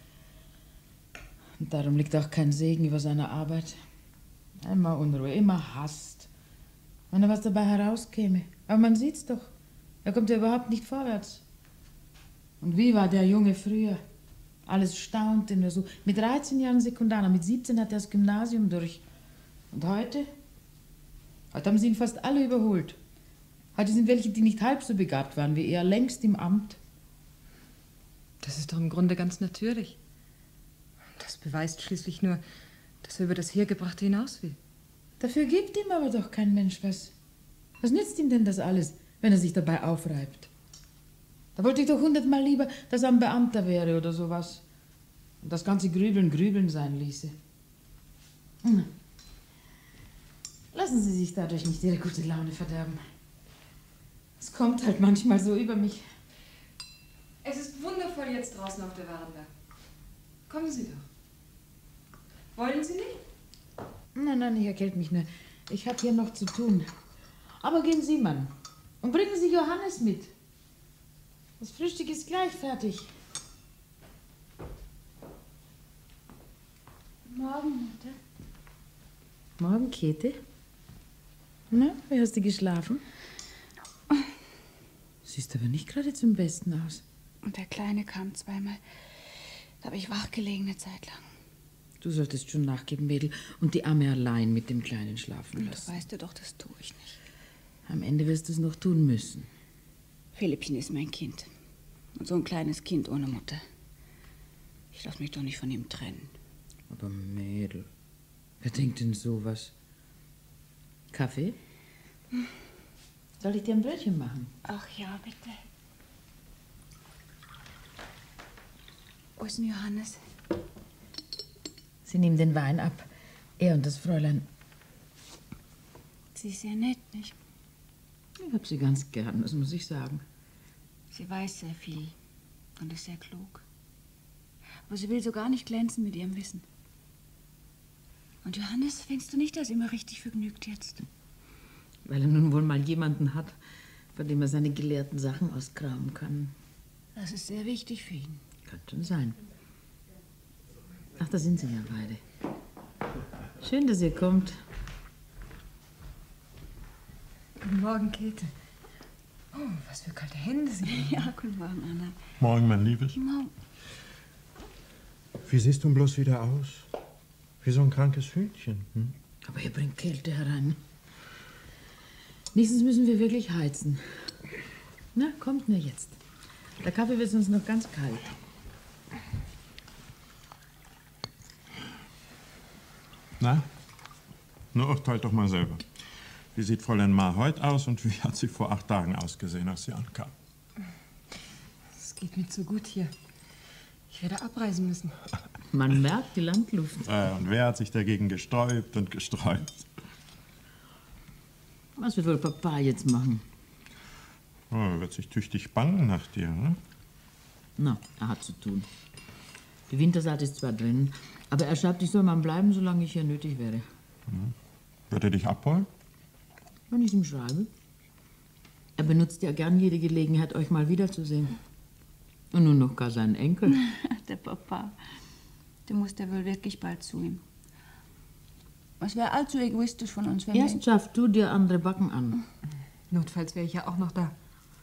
Und darum liegt auch kein Segen über seiner Arbeit. Immer Unruhe, immer Hast. Wenn er was dabei herauskäme. Aber man sieht's doch. Er kommt ja überhaupt nicht vorwärts. Und wie war der Junge früher? Alles staunte nur so. Mit dreizehn Jahren Sekundaner, mit siebzehn hat er das Gymnasium durch. Und heute? Heute haben sie ihn fast alle überholt. Heute sind welche, die nicht halb so begabt waren wie er, längst im Amt. Das ist doch im Grunde ganz natürlich. Das beweist schließlich nur, dass er über das Hergebrachte hinaus will. Dafür gibt ihm aber doch kein Mensch was. Was nützt ihm denn das alles, wenn er sich dabei aufreibt? Da wollte ich doch hundertmal lieber, dass er ein Beamter wäre oder sowas. Und das ganze Grübeln Grübeln sein ließe. Hm. Lassen Sie sich dadurch nicht Ihre gute Laune verderben. Es kommt halt manchmal so über mich. Es ist wundervoll jetzt draußen auf der Veranda. Kommen Sie doch. Wollen Sie nicht? Nein, nein, ich erkälte mich nur. Ich habe hier noch zu tun. Aber gehen Sie, Mann. Und bringen Sie Johannes mit. Das Frühstück ist gleich fertig. Morgen, Mutter. Morgen, Käthe. Na, wie hast du geschlafen? Siehst aber nicht gerade zum Besten aus. Und der Kleine kam zweimal. Da habe ich wach gelegen eine Zeit lang. Du solltest schon nachgeben, Mädel, und die Arme allein mit dem Kleinen schlafen Und lassen. du weißt ja doch, das tue ich nicht. Am Ende wirst du es noch tun müssen. Philippin ist mein Kind. Und so ein kleines Kind ohne Mutter. Ich lasse mich doch nicht von ihm trennen. Aber Mädel, wer denkt denn sowas? Kaffee? Soll ich dir ein Brötchen machen? Ach ja, bitte. Wo ist denn Johannes? Sie nehmen den Wein ab. Er und das Fräulein. Sie ist sehr nett, nicht? Ich hab sie ganz gern, das muss ich sagen. Sie weiß sehr viel und ist sehr klug. Aber sie will so gar nicht glänzen mit ihrem Wissen. Und Johannes, findest du nicht, er ist immer richtig vergnügt jetzt? Weil er nun wohl mal jemanden hat, von dem er seine gelehrten Sachen auskramen kann. Das ist sehr wichtig für ihn. Kann schon sein. Ach, da sind sie ja beide. Schön, dass ihr kommt. Guten Morgen, Käthe. Oh, was für kalte Hände Sie haben. Ja, guten Morgen, Anna. Morgen, mein Liebes. Morgen. Wie siehst du bloß wieder aus? Wie so ein krankes Hühnchen. Hm? Aber ihr bringt Kälte herein. Nächstens müssen wir wirklich heizen. Na, kommt nur jetzt. Der Kaffee wird uns noch ganz kalt. Na, nur urteilt doch mal selber. Wie sieht Fräulein Ma heute aus und wie hat sie vor acht Tagen ausgesehen, als sie ankam? Es geht mir zu gut hier. Ich werde abreisen müssen. Man merkt die Landluft. Äh, und wer hat sich dagegen gesträubt und gesträubt? Was wird wohl Papa jetzt machen? Oh, er wird sich tüchtig bangen nach dir, ne? Na, er hat zu tun. Die Wintersaat ist zwar drin, aber er schreibt, ich soll mal bleiben, solange ich hier nötig wäre. Mhm. Wird er dich abholen? Wenn ich ihm schreibe. Er benutzt ja gern jede Gelegenheit, euch mal wiederzusehen. Und nun noch gar seinen Enkel. Der Papa, der muss ja wohl wirklich bald zu ihm. Was wäre allzu egoistisch von uns, wenn wir... Erst schaffst du dir andere Backen an. Notfalls wäre ich ja auch noch da.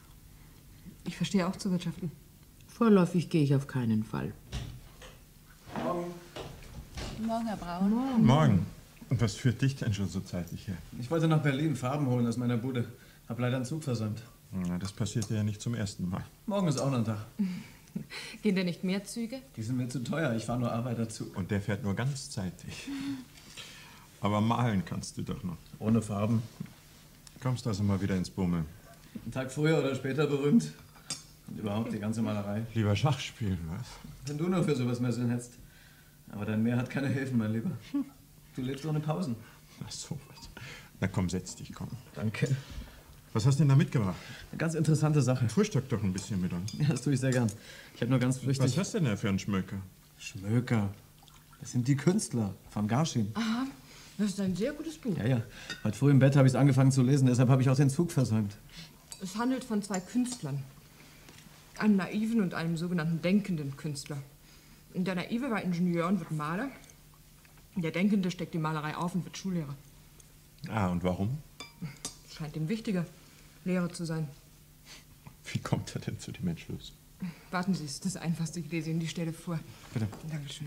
Ich verstehe auch zu wirtschaften. Vorläufig gehe ich auf keinen Fall. Morgen. Morgen, Herr Braun. Morgen. Morgen. Und was führt dich denn schon so zeitig her? Ich wollte nach Berlin Farben holen aus meiner Bude. Hab leider einen Zug versäumt. Na, das passiert ja nicht zum ersten Mal. Morgen ist auch noch ein Tag. Gehen denn nicht mehr Züge? Die sind mir zu teuer. Ich fahre nur Arbeiterzug. Und der fährt nur ganzzeitig. Aber malen kannst du doch noch. Ohne Farben. Kommst also mal wieder ins Bummeln. Einen Tag früher oder später berühmt. Und überhaupt die ganze Malerei. Lieber Schach spielen, was? Wenn du nur für sowas mehr Sinn hättest. Aber dein Meer hat keine Hilfen, mein Lieber. Du lebst ohne Pausen. Ach so was. Na komm, setz dich, komm. Danke. Was hast du denn da mitgebracht? Eine ganz interessante Sache. Frühstück doch ein bisschen mit uns. Ja, das tue ich sehr gern. Ich habe nur ganz flüchtig... Was hast du denn da für einen Schmöker? Schmöker. Das sind die Künstler von Garschin. Aha, das ist ein sehr gutes Buch. Ja, ja. Heute früh im Bett habe ich es angefangen zu lesen, deshalb habe ich auch den Zug versäumt. Es handelt von zwei Künstlern. Einem naiven und einem sogenannten denkenden Künstler. Der Naive war Ingenieur und wird Maler. Der Denkende steckt die Malerei auf und wird Schullehrer. Ah, und warum? Es scheint ihm wichtiger, Lehrer zu sein. Wie kommt er denn zu dem Entschluss? Warten Sie, es ist das Einfachste. Ich lese Ihnen die Stelle vor. Bitte. Dankeschön.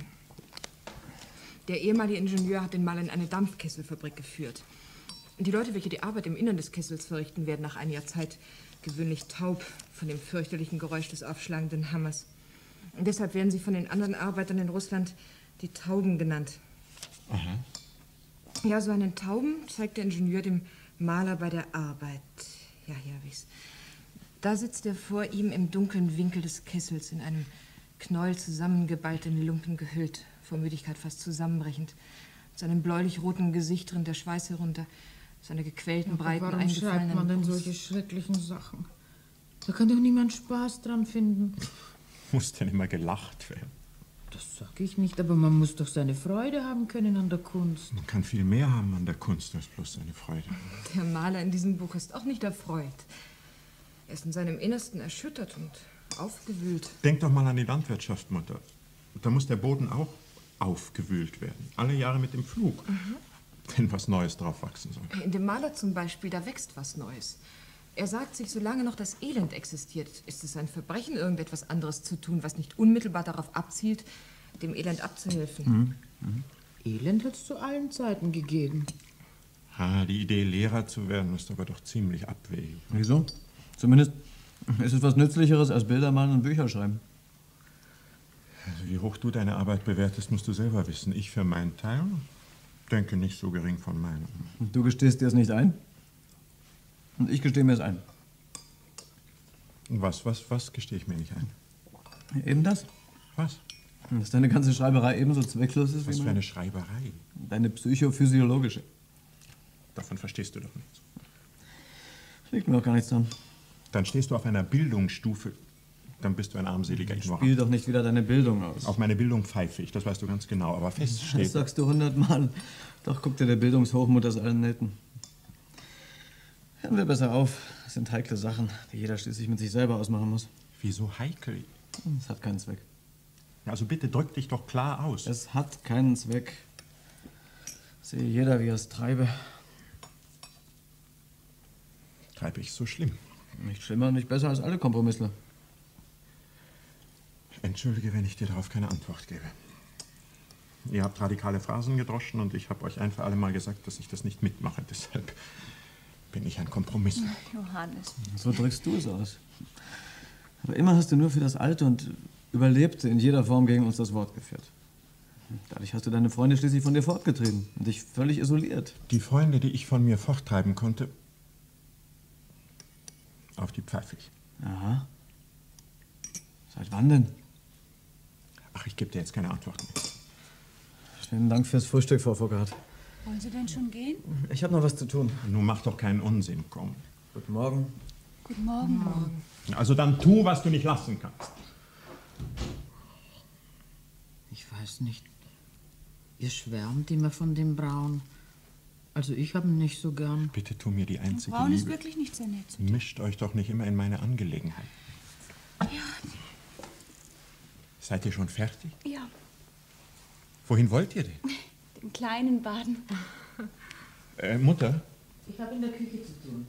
Der ehemalige Ingenieur hat den Maler in eine Dampfkesselfabrik geführt. Die Leute, welche die Arbeit im Innern des Kessels verrichten, werden nach einiger Zeit gewöhnlich taub von dem fürchterlichen Geräusch des aufschlagenden Hammers. Und deshalb werden sie von den anderen Arbeitern in Russland die Tauben genannt. Aha. Ja, so einen Tauben zeigt der Ingenieur dem Maler bei der Arbeit. Ja, hier hab ich's. Da sitzt er vor ihm im dunklen Winkel des Kessels, in einem Knäuel zusammengeballten Lumpen gehüllt, vor Müdigkeit fast zusammenbrechend. Mit seinem bläulich-roten Gesicht rinnt der Schweiß herunter, seine gequälten, breiten, Warum eingefallenen schreibt man denn Brust. solche schrecklichen Sachen? Da kann doch niemand Spaß dran finden. Muss denn immer gelacht werden? Das sag ich nicht, aber man muss doch seine Freude haben können an der Kunst. Man kann viel mehr haben an der Kunst als bloß seine Freude. Der Maler in diesem Buch ist auch nicht erfreut. Er ist in seinem Innersten erschüttert und aufgewühlt. Denk doch mal an die Landwirtschaft, Mutter. Da muss der Boden auch aufgewühlt werden. Alle Jahre mit dem Flug. Mhm. Wenn was Neues drauf wachsen soll. In dem Maler zum Beispiel, da wächst was Neues. Er sagt sich, solange noch das Elend existiert, ist es ein Verbrechen, irgendetwas anderes zu tun, was nicht unmittelbar darauf abzielt, dem Elend abzuhelfen. Mhm. Mhm. Elend hat es zu allen Zeiten gegeben. Ah, die Idee, Lehrer zu werden, ist aber doch ziemlich abwegig. Wieso? Zumindest ist es was Nützlicheres als Bilder malen und Bücher schreiben. Also wie hoch du deine Arbeit bewertest, musst du selber wissen. Ich für meinen Teil denke nicht so gering von meinem. Du gestehst dir es nicht ein? Und ich gestehe mir es ein. Was, was, was gestehe ich mir nicht ein? Eben das. Was? Dass deine ganze Schreiberei ebenso zwecklos ist was wie für meine. eine Schreiberei? Deine psychophysiologische. Davon verstehst du doch nichts. Liegt mir auch gar nichts dran. Dann stehst du auf einer Bildungsstufe, dann bist du ein armseliger Ignorant. Spiel doch nicht wieder deine Bildung aus. Auf meine Bildung pfeife ich, das weißt du ganz genau, aber fest steht... Das sagst du hundertmal. Doch guckt dir der Bildungshochmut aus allen Nähten. Hören wir besser auf. Das sind heikle Sachen, die jeder schließlich mit sich selber ausmachen muss. Wieso heikel? Es hat keinen Zweck. Ja, also bitte drück dich doch klar aus. Es hat keinen Zweck. Sehe jeder, wie er es treibe. Treibe ich so schlimm? Nicht schlimmer, nicht besser als alle Kompromissler. Entschuldige, wenn ich dir darauf keine Antwort gebe. Ihr habt radikale Phrasen gedroschen und ich habe euch ein für alle Mal gesagt, dass ich das nicht mitmache. Deshalb bin ich ein Kompromissler. Johannes. So drückst du es aus. Aber immer hast du nur für das Alte und Überlebte in jeder Form gegen uns das Wort geführt. Dadurch hast du deine Freunde schließlich von dir fortgetrieben und dich völlig isoliert. Die Freunde, die ich von mir forttreiben konnte, auf die pfeife ich. Aha. Seit wann denn? Ach, ich gebe dir jetzt keine Antworten mehr. Vielen Dank fürs Frühstück, Frau Vogerath. Wollen Sie denn schon gehen? Ich habe noch was zu tun. Nun mach doch keinen Unsinn, komm. Guten Morgen. Guten Morgen. Guten Morgen. Also dann tu, was du nicht lassen kannst. Ich weiß nicht. Ihr schwärmt immer von dem Braun. Also ich habe ihn nicht so gern. Bitte tu mir die einzige Braun ist Liebe. wirklich nicht sehr nett. Mischt euch doch nicht immer in meine Angelegenheit. Ja. Seid ihr schon fertig? Ja, Wohin wollt ihr denn? den kleinen Baden. Äh, Mutter? Ich habe in der Küche zu tun.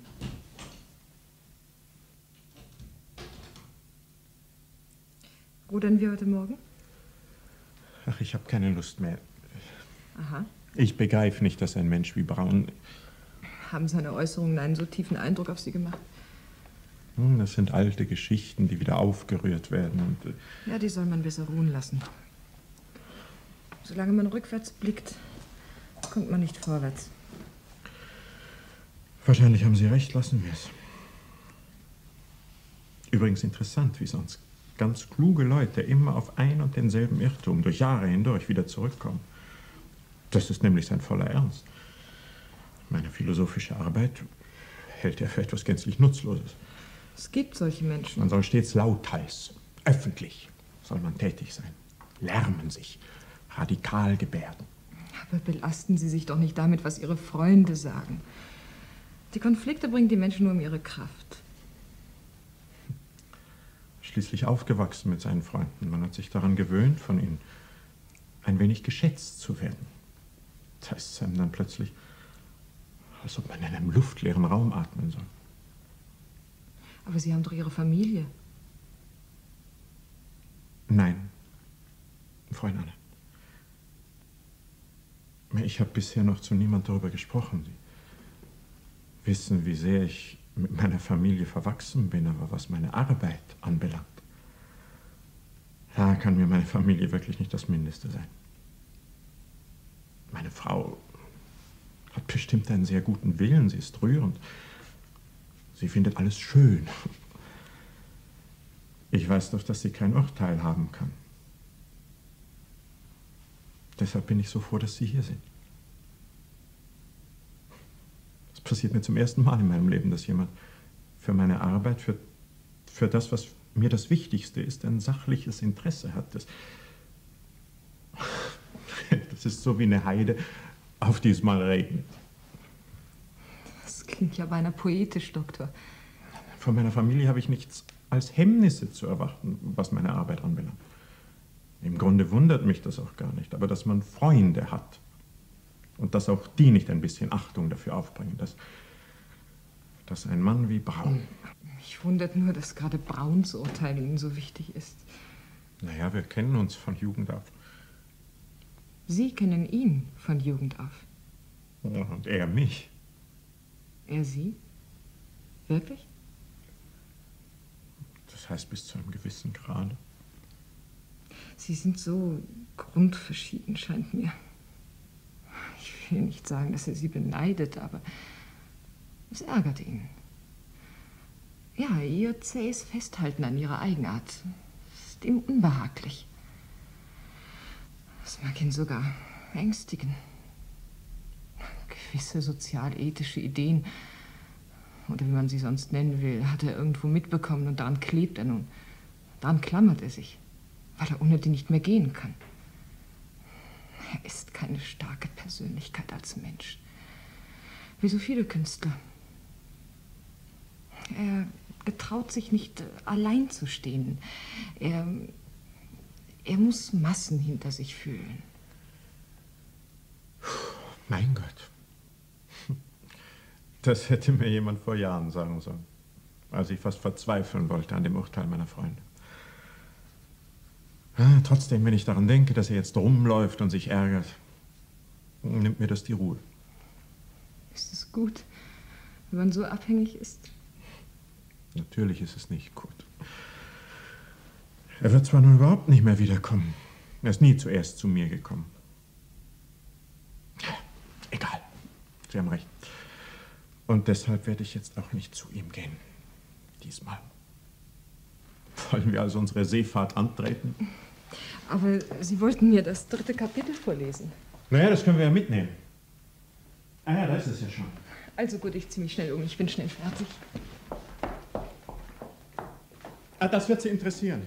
Rudern wir heute Morgen? Ach, ich habe keine Lust mehr. Aha. Ich begreife nicht, dass ein Mensch wie Braun... Haben seine Äußerungen einen so tiefen Eindruck auf Sie gemacht? Hm, das sind alte Geschichten, die wieder aufgerührt werden. Und, äh, Ja, die soll man besser ruhen lassen. Solange man rückwärts blickt, kommt man nicht vorwärts. wahrscheinlich haben Sie recht, lassen wir es. Übrigens interessant, wie sonst ganz kluge Leute immer auf ein und denselben Irrtum durch Jahre hindurch wieder zurückkommen. Das ist nämlich sein voller Ernst. Meine philosophische Arbeit hält er für etwas gänzlich Nutzloses. Es gibt solche Menschen. Man soll stets lauthals, öffentlich soll man tätig sein. Lärmen sich, radikal gebärden. Aber belasten Sie sich doch nicht damit, was Ihre Freunde sagen. Die Konflikte bringen die Menschen nur um ihre Kraft. Schließlich aufgewachsen mit seinen Freunden. Man hat sich daran gewöhnt, von ihnen ein wenig geschätzt zu werden. Da ist es einem dann plötzlich, als ob man in einem luftleeren Raum atmen soll. Aber Sie haben doch Ihre Familie. Nein, Fräulein Anne. Ich habe bisher noch zu niemand darüber gesprochen. Sie wissen, wie sehr ich mit meiner Familie verwachsen bin, aber was meine Arbeit anbelangt, da kann mir meine Familie wirklich nicht das Mindeste sein. Meine Frau hat bestimmt einen sehr guten Willen, sie ist rührend. Sie findet alles schön. Ich weiß doch, dass sie kein Urteil haben kann. Deshalb bin ich so froh, dass Sie hier sind. Es passiert mir zum ersten Mal in meinem Leben, dass jemand für meine Arbeit, für, für das, was mir das Wichtigste ist, ein sachliches Interesse hat. Das, ist so wie eine Heide, auf die es mal regnet. Das klingt ja beinahe poetisch, Doktor. Von meiner Familie habe ich nichts als Hemmnisse zu erwarten, was meine Arbeit anbelangt. Im Grunde wundert mich das auch gar nicht, aber dass man Freunde hat und dass auch die nicht ein bisschen Achtung dafür aufbringen, dass, dass ein Mann wie Braun... Mich wundert nur, dass gerade Brauns Urteil Ihnen so wichtig ist. Naja, wir kennen uns von Jugend auf. Sie kennen ihn von Jugend auf. Ja, und er mich. Er Sie? Wirklich? Das heißt bis zu einem gewissen Grade. Sie sind so grundverschieden, scheint mir. Ich will nicht sagen, dass er Sie beneidet, aber es ärgert ihn. Ja, Ihr zähes Festhalten an Ihrer Eigenart ist ihm unbehaglich. Das mag ihn sogar ängstigen. Gewisse sozialethische Ideen, oder wie man sie sonst nennen will, hat er irgendwo mitbekommen und daran klebt er nun. Daran klammert er sich, weil er ohne die nicht mehr gehen kann. Er ist keine starke Persönlichkeit als Mensch, wie so viele Künstler. Er getraut sich nicht, allein zu stehen. Er, er muss Massen hinter sich fühlen. Mein Gott. Das hätte mir jemand vor Jahren sagen sollen, als ich fast verzweifeln wollte an dem Urteil meiner Freunde. Ja, trotzdem, wenn ich daran denke, dass er jetzt rumläuft und sich ärgert, nimmt mir das die Ruhe. Ist es gut, wenn man so abhängig ist? Natürlich ist es nicht gut. Er wird zwar nun überhaupt nicht mehr wiederkommen. Er ist nie zuerst zu mir gekommen. Egal. Sie haben recht. Und deshalb werde ich jetzt auch nicht zu ihm gehen. Diesmal. Wollen wir also unsere Seefahrt antreten? Aber Sie wollten mir das dritte Kapitel vorlesen. Naja, das können wir ja mitnehmen. Ah ja, da ist es ja schon. Also gut, ich ziehe mich schnell um. Ich bin schnell fertig. Ah, das wird Sie interessieren.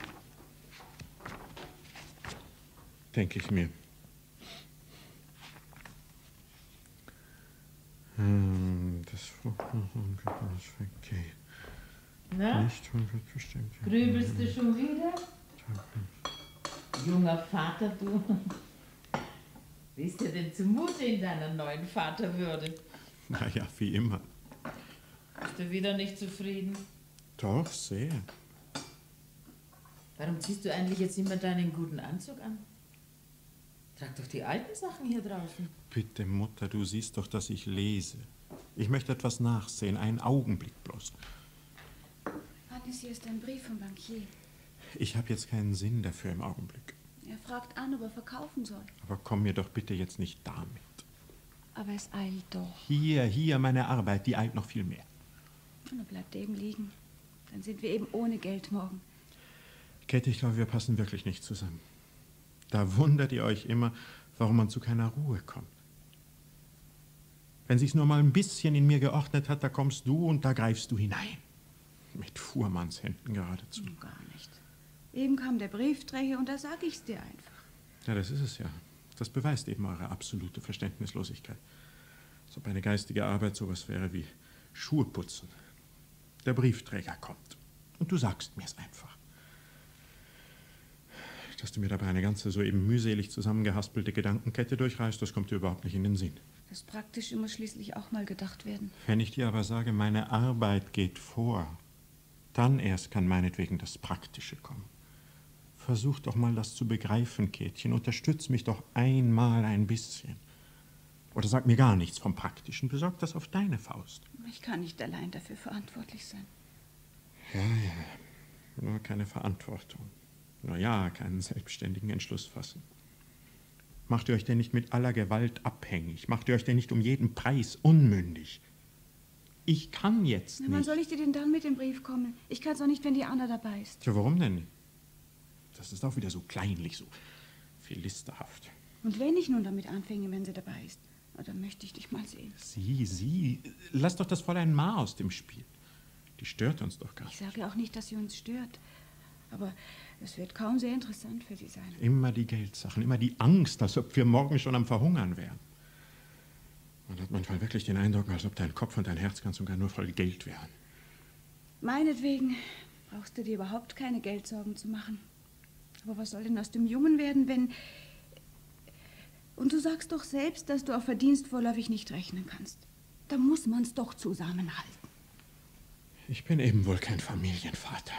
Denke ich mir. Das Verkehr. Na? Nicht hundertprozentig. Grübelst du schon wieder? Junger Vater, du. Wie ist dir denn zumute in deiner neuen Vaterwürde? Na ja, wie immer. Bist du wieder nicht zufrieden? Doch, sehr. Warum ziehst du eigentlich jetzt immer deinen guten Anzug an? Trag doch die alten Sachen hier draußen. Bitte, Mutter, du siehst doch, dass ich lese. Ich möchte etwas nachsehen, einen Augenblick bloß. Hannes, hier ist ein Brief vom Bankier. Ich habe jetzt keinen Sinn dafür im Augenblick. Er fragt an, ob er verkaufen soll. Aber komm mir doch bitte jetzt nicht damit. Aber es eilt doch. Hier, hier, meine Arbeit, die eilt noch viel mehr. Und dann bleibt er eben liegen. Dann sind wir eben ohne Geld morgen. Käthe, ich glaube, wir passen wirklich nicht zusammen. Da wundert ihr euch immer, warum man zu keiner Ruhe kommt. Wenn sich's nur mal ein bisschen in mir geordnet hat, da kommst du und da greifst du hinein. Mit Fuhrmannshänden geradezu. Gar nicht. Eben kam der Briefträger und da sag ich's dir einfach. Ja, das ist es ja. Das beweist eben eure absolute Verständnislosigkeit. Als ob eine geistige Arbeit sowas wäre wie Schuhe putzen. Der Briefträger kommt und du sagst mir's einfach. Dass du mir dabei eine ganze soeben mühselig zusammengehaspelte Gedankenkette durchreißt, das kommt dir überhaupt nicht in den Sinn. Das Praktische muss schließlich auch mal gedacht werden. Wenn ich dir aber sage, meine Arbeit geht vor, dann erst kann meinetwegen das Praktische kommen. Versuch doch mal, das zu begreifen, Käthchen. Unterstütz mich doch einmal ein bisschen. Oder sag mir gar nichts vom Praktischen. Besorg das auf deine Faust. Ich kann nicht allein dafür verantwortlich sein. Ja, ja. Nur keine Verantwortung. Na ja, keinen selbstständigen Entschluss fassen. Macht ihr euch denn nicht mit aller Gewalt abhängig? Macht ihr euch denn nicht um jeden Preis unmündig? Ich kann jetzt Na, nicht. wann soll ich dir denn dann mit dem Brief kommen? Ich kann's auch nicht, wenn die Anna dabei ist. Tja, warum denn nicht? Das ist auch wieder so kleinlich, so philisterhaft. Und wenn ich nun damit anfinge, wenn sie dabei ist, na, dann möchte ich dich mal sehen. Sie, Sie, lass doch das Fräulein Ma aus dem Spiel. Die stört uns doch gar nicht. Ich sage auch nicht, dass sie uns stört. Aber es wird kaum sehr interessant für Sie sein. Immer die Geldsachen, immer die Angst, als ob wir morgen schon am Verhungern wären. Man hat manchmal wirklich den Eindruck, als ob dein Kopf und dein Herz ganz und gar nur voll Geld wären. Meinetwegen brauchst du dir überhaupt keine Geldsorgen zu machen. Aber was soll denn aus dem Jungen werden, wenn... Und du sagst doch selbst, dass du auf Verdienst vorläufig nicht rechnen kannst. Da muss man's doch zusammenhalten. Ich bin eben wohl kein Familienvater.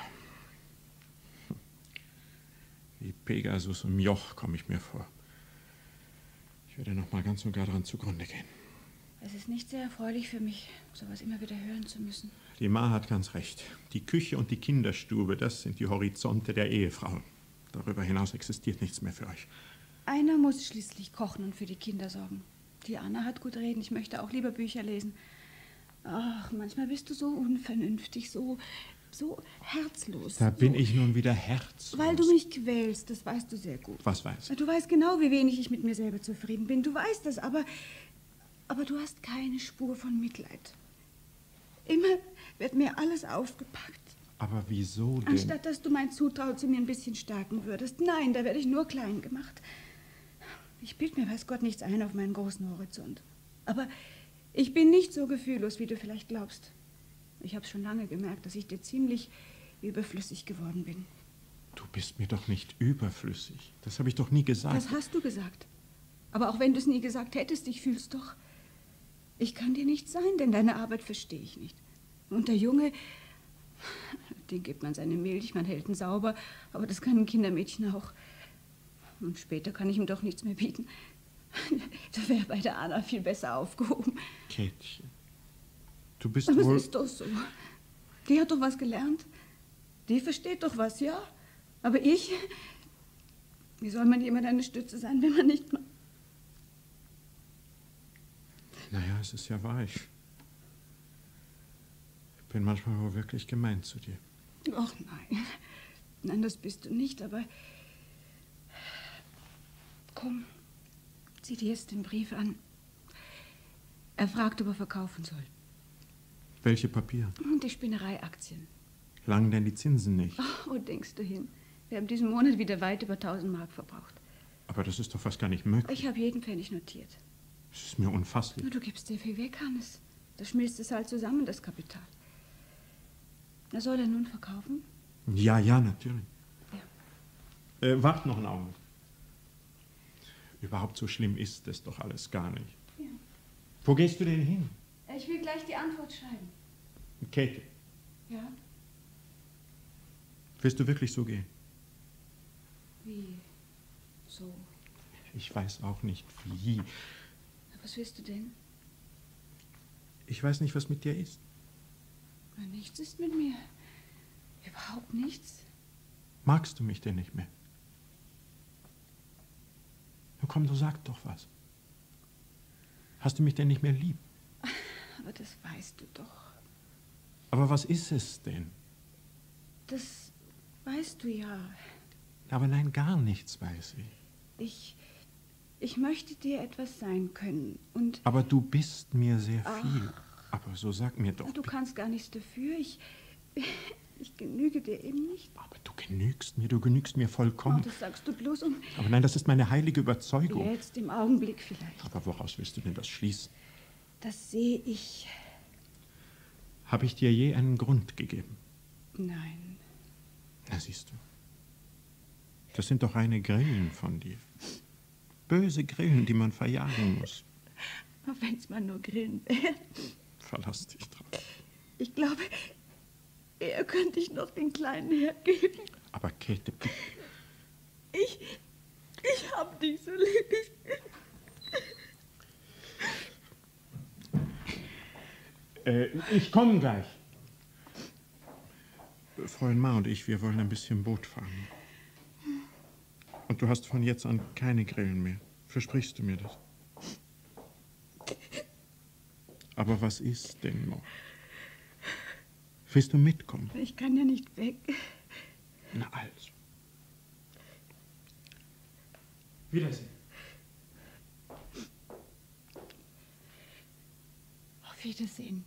Wie Pegasus im Joch komme ich mir vor. Ich werde noch mal ganz und gar daran zugrunde gehen. Es ist nicht sehr erfreulich für mich, sowas immer wieder hören zu müssen. Die Ma hat ganz recht. Die Küche und die Kinderstube, das sind die Horizonte der Ehefrau. Darüber hinaus existiert nichts mehr für euch. Einer muss schließlich kochen und für die Kinder sorgen. Die Anna hat gut reden, ich möchte auch lieber Bücher lesen. Ach, manchmal bist du so unvernünftig, so, so herzlos. Da bin so, ich nun wieder herzlos. Weil du mich quälst, das weißt du sehr gut. Was weißt du? Du weißt genau, wie wenig ich mit mir selber zufrieden bin. Du weißt das, aber, aber du hast keine Spur von Mitleid. Immer wird mir alles aufgepackt. Aber wieso denn? Anstatt dass du mein Zutrauen zu mir ein bisschen stärken würdest. Nein, da werde ich nur klein gemacht. Ich bild mir, weiß Gott, nichts ein auf meinen großen Horizont. Aber ich bin nicht so gefühllos, wie du vielleicht glaubst. Ich habe schon lange gemerkt, dass ich dir ziemlich überflüssig geworden bin. Du bist mir doch nicht überflüssig. Das habe ich doch nie gesagt. Das hast du gesagt. Aber auch wenn du es nie gesagt hättest, ich fühl's doch. Ich kann dir nicht sein, denn deine Arbeit verstehe ich nicht. Und der Junge, dem gibt man seine Milch, man hält ihn sauber, aber das kann ein Kindermädchen auch. Und später kann ich ihm doch nichts mehr bieten. Da wäre bei der Anna viel besser aufgehoben. Käthchen, du bist aber wohl... es ist doch so. Die hat doch was gelernt. Die versteht doch was, ja. Aber ich... Wie soll man jemand eine Stütze sein, wenn man nicht... Naja, es ist ja wahr. Ich bin manchmal wohl wirklich gemein zu dir. Ach nein. Nein, das bist du nicht, aber... Komm, zieh dir jetzt den Brief an. Er fragt, ob er verkaufen soll. Welche Papiere? Die Spinnereiaktien. Langen denn die Zinsen nicht? Oh, wo denkst du hin? Wir haben diesen Monat wieder weit über tausend Mark verbraucht. Aber das ist doch fast gar nicht möglich. Ich habe jeden Pfennig notiert. Das ist mir unfasslich. Na, du gibst sehr viel weg, Hannes. Da schmilzt es halt zusammen, das Kapital. Na, soll er nun verkaufen? Ja, ja, natürlich. Ja. Äh, wart noch einen Augenblick. Überhaupt so schlimm ist es doch alles gar nicht. Ja. Wo gehst du denn hin? Ich will gleich die Antwort schreiben. Käthe, Ja? willst du wirklich so gehen? Wie? So. Ich weiß auch nicht, wie. Was willst du denn? Ich weiß nicht, was mit dir ist. Na, nichts ist mit mir. Überhaupt nichts. Magst du mich denn nicht mehr? Na komm, du sag doch was. Hast du mich denn nicht mehr lieb? Aber das weißt du doch. Aber was ist es denn? Das weißt du ja. Aber nein, gar nichts weiß ich. Ich, ich möchte dir etwas sein können und... Aber du bist mir sehr Ach. viel. Aber so sag mir doch. Du kannst gar nichts dafür. Ich, ich genüge dir eben nicht. Aber du genügst mir, du genügst mir vollkommen. Oh, das sagst du bloß um... Aber nein, das ist meine heilige Überzeugung. Jetzt im Augenblick vielleicht. Aber woraus willst du denn das schließen? Das sehe ich. Habe ich dir je einen Grund gegeben? Nein. Na, siehst du. Das sind doch reine Grillen von dir. Böse Grillen, die man verjagen muss. Wenn es mal nur Grillen wären. Verlass dich drauf. Ich glaube, eher könnte ich noch den Kleinen hergeben. Aber Käthe, bitte. Ich, ich hab dich so lieb. Äh, ich komme gleich. Fräulein Ma und ich, wir wollen ein bisschen Boot fahren. Und du hast von jetzt an keine Grillen mehr. Versprichst du mir das? Aber was ist denn noch? Willst du mitkommen? Ich kann ja nicht weg. Na also. Wiedersehen. Auf Wiedersehen.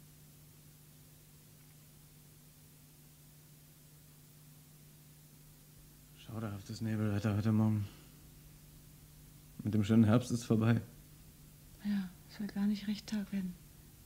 Grauenhaftes Nebelwetter heute Morgen. Mit dem schönen Herbst ist es vorbei. Ja, es wird gar nicht recht Tag werden.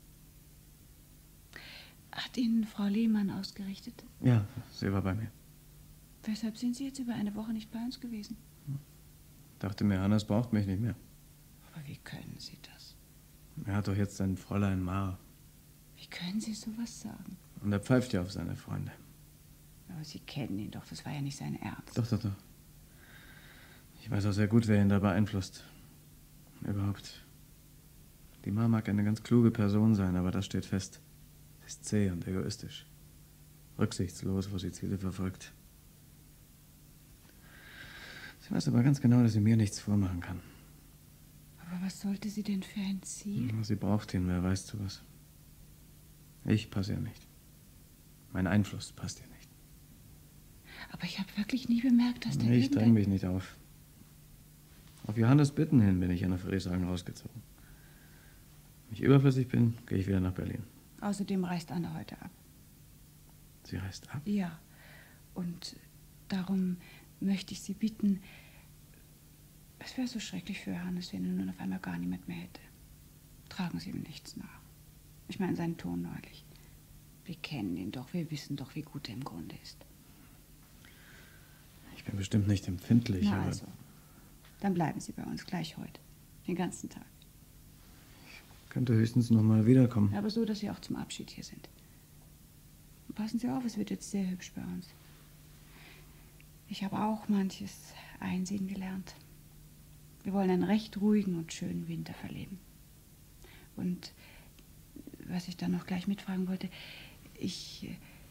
Hat Ihnen Frau Lehmann ausgerichtet? Ja, sie war bei mir. Weshalb sind Sie jetzt über eine Woche nicht bei uns gewesen? Dachte mir, Hannes braucht mich nicht mehr. Aber wie können Sie das? Er hat doch jetzt sein Fräulein Mar. Wie können Sie sowas sagen? Und er pfeift ja auf seine Freunde. Aber Sie kennen ihn doch, das war ja nicht sein Ernst. Doch, doch, doch. Ich weiß auch sehr gut, wer ihn da beeinflusst. Überhaupt. Die Mar mag eine ganz kluge Person sein, aber das steht fest. Sie ist zäh und egoistisch. Rücksichtslos, wo sie Ziele verfolgt. Sie weiß aber ganz genau, dass sie mir nichts vormachen kann. Aber was sollte sie denn für ein Ziel? Sie braucht ihn, wer weiß zu was. Ich passe ihr nicht. Mein Einfluss passt ihr nicht. Aber ich habe wirklich nie bemerkt, dass der... Ich dränge mich nicht auf. Auf Johannes Bitten hin bin ich nach Friedrichshagen rausgezogen. Wenn ich überflüssig bin, gehe ich wieder nach Berlin. Außerdem reist Anna heute ab. Sie reist ab? Ja. Und darum möchte ich Sie bitten, es wäre so schrecklich für Johannes, wenn er nun auf einmal gar niemand mehr hätte. Tragen Sie ihm nichts nach. Ich meine seinen Ton neulich. Wir kennen ihn doch, wir wissen doch, wie gut er im Grunde ist. Ich bin bestimmt nicht empfindlich, Na aber... also, dann bleiben Sie bei uns gleich heute, den ganzen Tag. Ich könnte höchstens noch mal wiederkommen. Aber so, dass Sie auch zum Abschied hier sind. Und passen Sie auf, es wird jetzt sehr hübsch bei uns. Ich habe auch manches einsehen gelernt. Wir wollen einen recht ruhigen und schönen Winter verleben. Und was ich dann noch gleich mitfragen wollte, ich,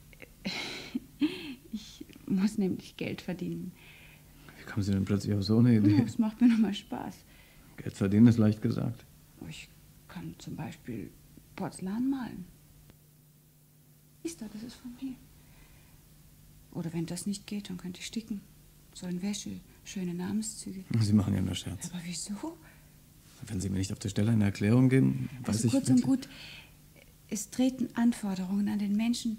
ich muss nämlich Geld verdienen. Wie kommen Sie denn plötzlich auf so eine Idee? Ja, das macht mir nochmal Spaß. Geld verdienen ist leicht gesagt. Ich kann zum Beispiel Porzellan malen. Ist da, das ist von mir. Oder wenn das nicht geht, dann könnte ich sticken. So in Wäsche, schöne Namenszüge. Sie machen ja nur Scherz. Aber wieso? Wenn Sie mir nicht auf der Stelle eine Erklärung geben, weiß Also ich... kurz und gut, es treten Anforderungen an den Menschen.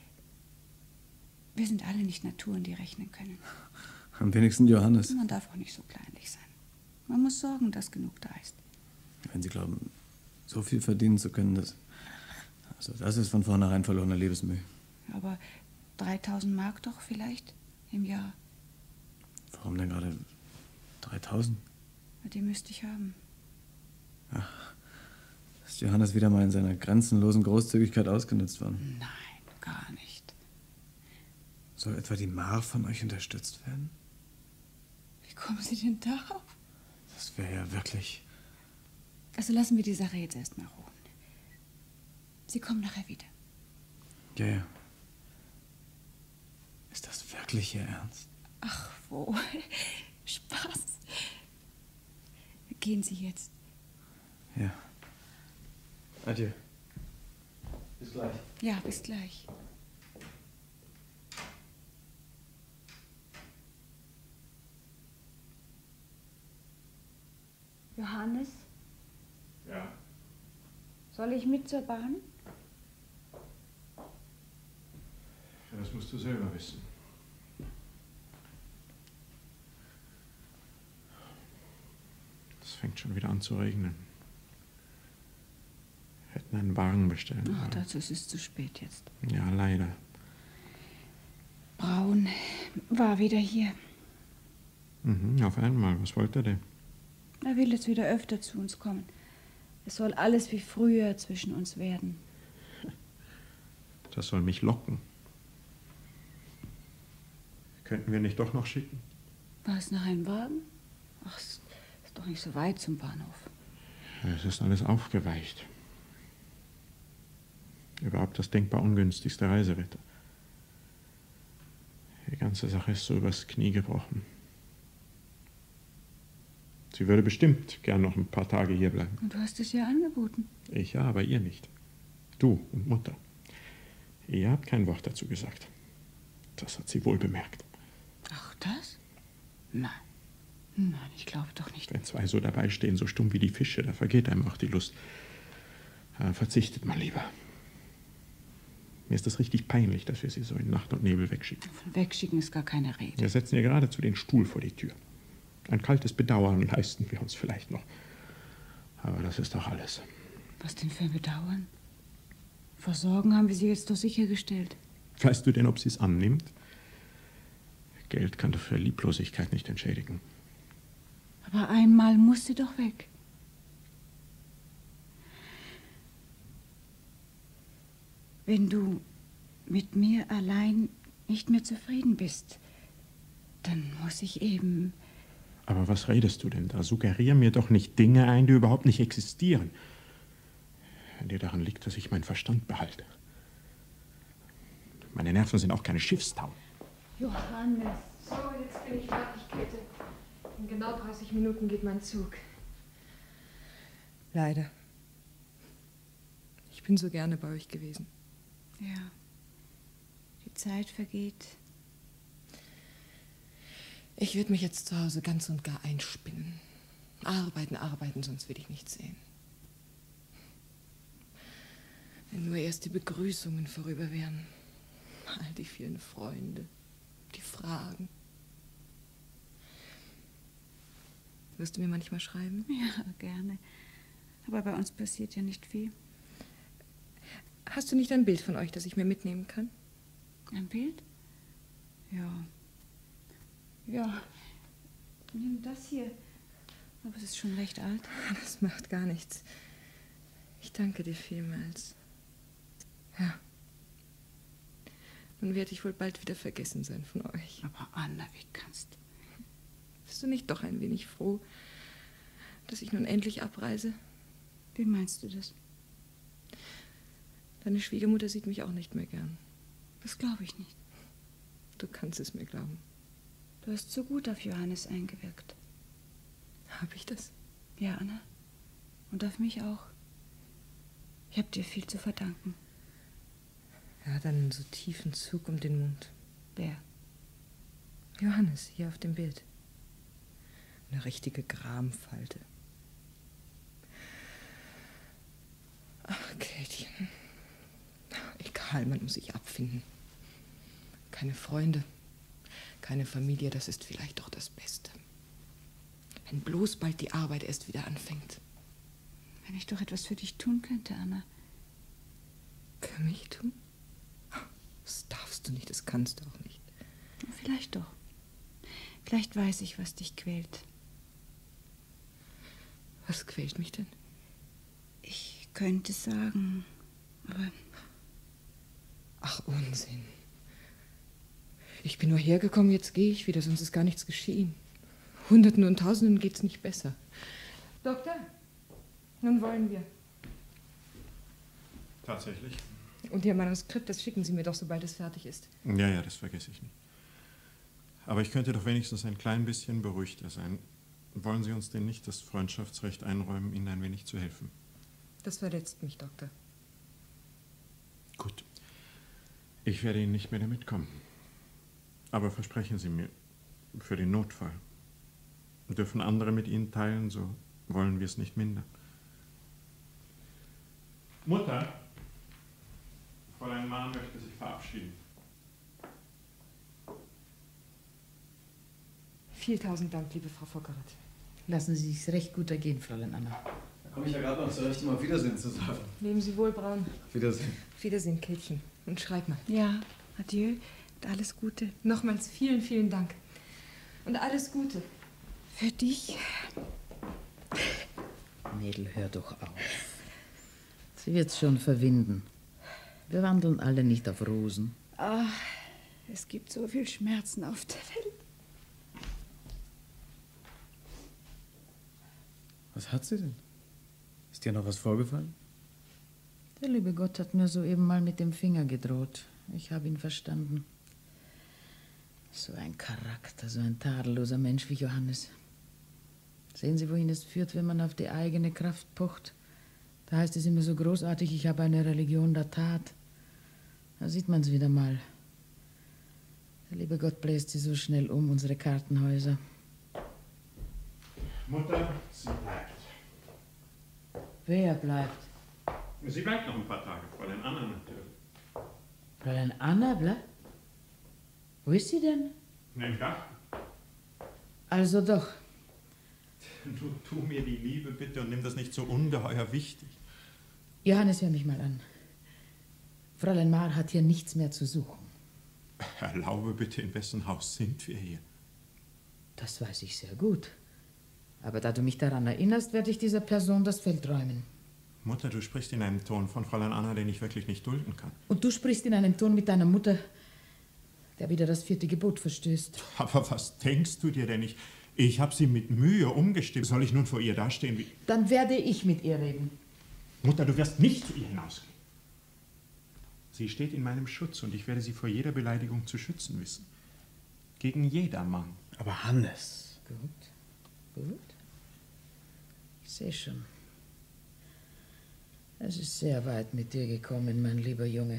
Wir sind alle nicht Naturen, die rechnen können. Am wenigsten Johannes. Man darf auch nicht so kleinlich sein. Man muss sorgen, dass genug da ist. Wenn Sie glauben, so viel verdienen zu können, das... Also das ist von vornherein verlorene Lebensmühe. Aber dreitausend Mark doch vielleicht im Jahr. Warum denn gerade dreitausend? Die müsste ich haben. Ach, ist Johannes wieder mal in seiner grenzenlosen Großzügigkeit ausgenutzt worden? Nein, gar nicht. Soll etwa die Mar von euch unterstützt werden? Wie kommen Sie denn darauf? Das wäre ja wirklich... Also lassen wir die Sache jetzt erstmal ruhen. Sie kommen nachher wieder. Ja, ja. Ist das wirklich Ihr Ernst? Ach, wo? Spaß. Gehen Sie jetzt. Ja. Adieu. Bis gleich. Ja, bis gleich. Johannes? Ja? Soll ich mit zur Bahn? Das musst du selber wissen. Es fängt schon wieder an zu regnen. Wir hätten einen Wagen bestellen Ach, sollen. dazu ist es zu spät jetzt. Ja, leider. Braun war wieder hier. Mhm, auf einmal. Was wollte er denn? Er will jetzt wieder öfter zu uns kommen. Es soll alles wie früher zwischen uns werden. Das soll mich locken. Könnten wir nicht doch noch schicken? War es nach einem Wagen? Ach, es ist doch nicht so weit zum Bahnhof. Es ist alles aufgeweicht. Überhaupt das denkbar ungünstigste Reisewetter. Die ganze Sache ist so übers Knie gebrochen. Sie würde bestimmt gern noch ein paar Tage hier bleiben. Und du hast es ja angeboten. Ich ja, aber ihr nicht. Du und Mutter. Ihr habt kein Wort dazu gesagt. Das hat sie wohl bemerkt. Ach, das? Nein. Nein, ich glaube doch nicht. Wenn zwei so dabei stehen, so stumm wie die Fische, da vergeht einem auch die Lust. Da verzichtet man lieber. Mir ist das richtig peinlich, dass wir Sie so in Nacht und Nebel wegschicken. Von wegschicken ist gar keine Rede. Wir setzen ihr geradezu den Stuhl vor die Tür. Ein kaltes Bedauern leisten wir uns vielleicht noch. Aber das ist doch alles. Was denn für ein Bedauern? Versorgen haben wir sie jetzt doch sichergestellt. Weißt du denn, ob sie es annimmt? Geld kann doch für Lieblosigkeit nicht entschädigen. Aber einmal muss sie doch weg. Wenn du mit mir allein nicht mehr zufrieden bist, dann muss ich eben... Aber was redest du denn da? Suggerier mir doch nicht Dinge ein, die überhaupt nicht existieren. Wenn dir daran liegt, dass ich meinen Verstand behalte. Meine Nerven sind auch keine Schiffstau. Johannes. So, jetzt bin ich fertig, Käthe. In genau dreißig Minuten geht mein Zug. Leider. Ich bin so gerne bei euch gewesen. Ja, die Zeit vergeht. Ich würde mich jetzt zu Hause ganz und gar einspinnen. Arbeiten, arbeiten, sonst will ich nichts sehen. Wenn nur erst die Begrüßungen vorüber wären. All die vielen Freunde, die Fragen. Wirst du mir manchmal schreiben? Ja, gerne. Aber bei uns passiert ja nicht viel. Hast du nicht ein Bild von euch, das ich mir mitnehmen kann? Ein Bild? Ja. Ja. Nimm das hier. Aber es ist schon recht alt. Das macht gar nichts. Ich danke dir vielmals. Ja. Nun werde ich wohl bald wieder vergessen sein von euch. Aber Anna, wie kannst du? Bist du nicht doch ein wenig froh, dass ich nun endlich abreise? Wie meinst du das? Deine Schwiegermutter sieht mich auch nicht mehr gern. Das glaube ich nicht. Du kannst es mir glauben. Du hast so gut auf Johannes eingewirkt. Hab ich das? Ja, Anna. Und auf mich auch. Ich habe dir viel zu verdanken. Er hat einen so tiefen Zug um den Mund. Wer? Johannes, hier auf dem Bild. Eine richtige Gramfalte. Ach, Käthchen. Egal, man muss sich abfinden. Keine Freunde, keine Familie, das ist vielleicht doch das Beste. Wenn bloß bald die Arbeit erst wieder anfängt. Wenn ich doch etwas für dich tun könnte, Anna. Für mich tun? Das darfst du nicht, das kannst du auch nicht. Vielleicht doch. Vielleicht weiß ich, was dich quält. Was quält mich denn? Ich könnte sagen, aber... Ach, Unsinn. Ich bin nur hergekommen, jetzt gehe ich wieder, sonst ist gar nichts geschehen. Hunderten und Tausenden geht's nicht besser. Doktor, nun wollen wir. Tatsächlich? Und Ihr Manuskript, das schicken Sie mir doch, sobald es fertig ist. Ja, ja, das vergesse ich nicht. Aber ich könnte doch wenigstens ein klein bisschen beruhigter sein. Wollen Sie uns denn nicht das Freundschaftsrecht einräumen, Ihnen ein wenig zu helfen? Das verletzt mich, Doktor. Gut. Ich werde Ihnen nicht mehr damit kommen. Aber versprechen Sie mir, für den Notfall. Dürfen andere mit Ihnen teilen, so wollen wir es nicht mindern. Mutter, Fräulein Mahn möchte sich verabschieden. Vielen tausend Dank, liebe Frau Vockerath. Lassen Sie sich's recht gut ergehen, Fräulein Anna. Da komme ich ja gerade noch zurecht, um auf Wiedersehen zu sagen. Leben Sie wohl, Braun. Auf Wiedersehen. Auf Wiedersehen, Käthchen. Und schreib mal. Ja, adieu und alles Gute. Nochmals vielen, vielen Dank. Und alles Gute. Für dich. Mädel, hör doch auf. Sie wird's schon verwinden. Wir wandeln alle nicht auf Rosen. Ah, es gibt so viel Schmerzen auf der Welt. Was hat sie denn? Ist dir noch was vorgefallen? Der liebe Gott hat mir soeben mal mit dem Finger gedroht. Ich habe ihn verstanden. So ein Charakter, so ein tadelloser Mensch wie Johannes. Sehen Sie, wohin es führt, wenn man auf die eigene Kraft pocht. Da heißt es immer so großartig, ich habe eine Religion der Tat. Da sieht man es wieder mal. Der liebe Gott bläst sie so schnell um, unsere Kartenhäuser. Mutter, sie bleibt. Wer bleibt? Sie bleibt noch ein paar Tage, Fräulein Anna natürlich. Fräulein Anna Blatt? Wo ist sie denn? Im Garten. Also doch. Du, tu mir die Liebe bitte und nimm das nicht so ungeheuer wichtig. Johannes, hör mich mal an. Fräulein Maar hat hier nichts mehr zu suchen. Erlaube bitte, in wessen Haus sind wir hier? Das weiß ich sehr gut. Aber da du mich daran erinnerst, werde ich dieser Person das Feld räumen. Mutter, du sprichst in einem Ton von Fräulein Anna, den ich wirklich nicht dulden kann. Und du sprichst in einem Ton mit deiner Mutter, der wieder das vierte Gebot verstößt. Aber was denkst du dir denn? Ich, ich habe sie mit Mühe umgestimmt. Soll ich nun vor ihr dastehen wie... Dann werde ich mit ihr reden. Mutter, du wirst nicht zu ihr hinausgehen. Sie steht in meinem Schutz und ich werde sie vor jeder Beleidigung zu schützen wissen. Gegen jedermann. Aber Hannes... Gut, gut. Ich sehe schon. Es ist sehr weit mit dir gekommen, mein lieber Junge.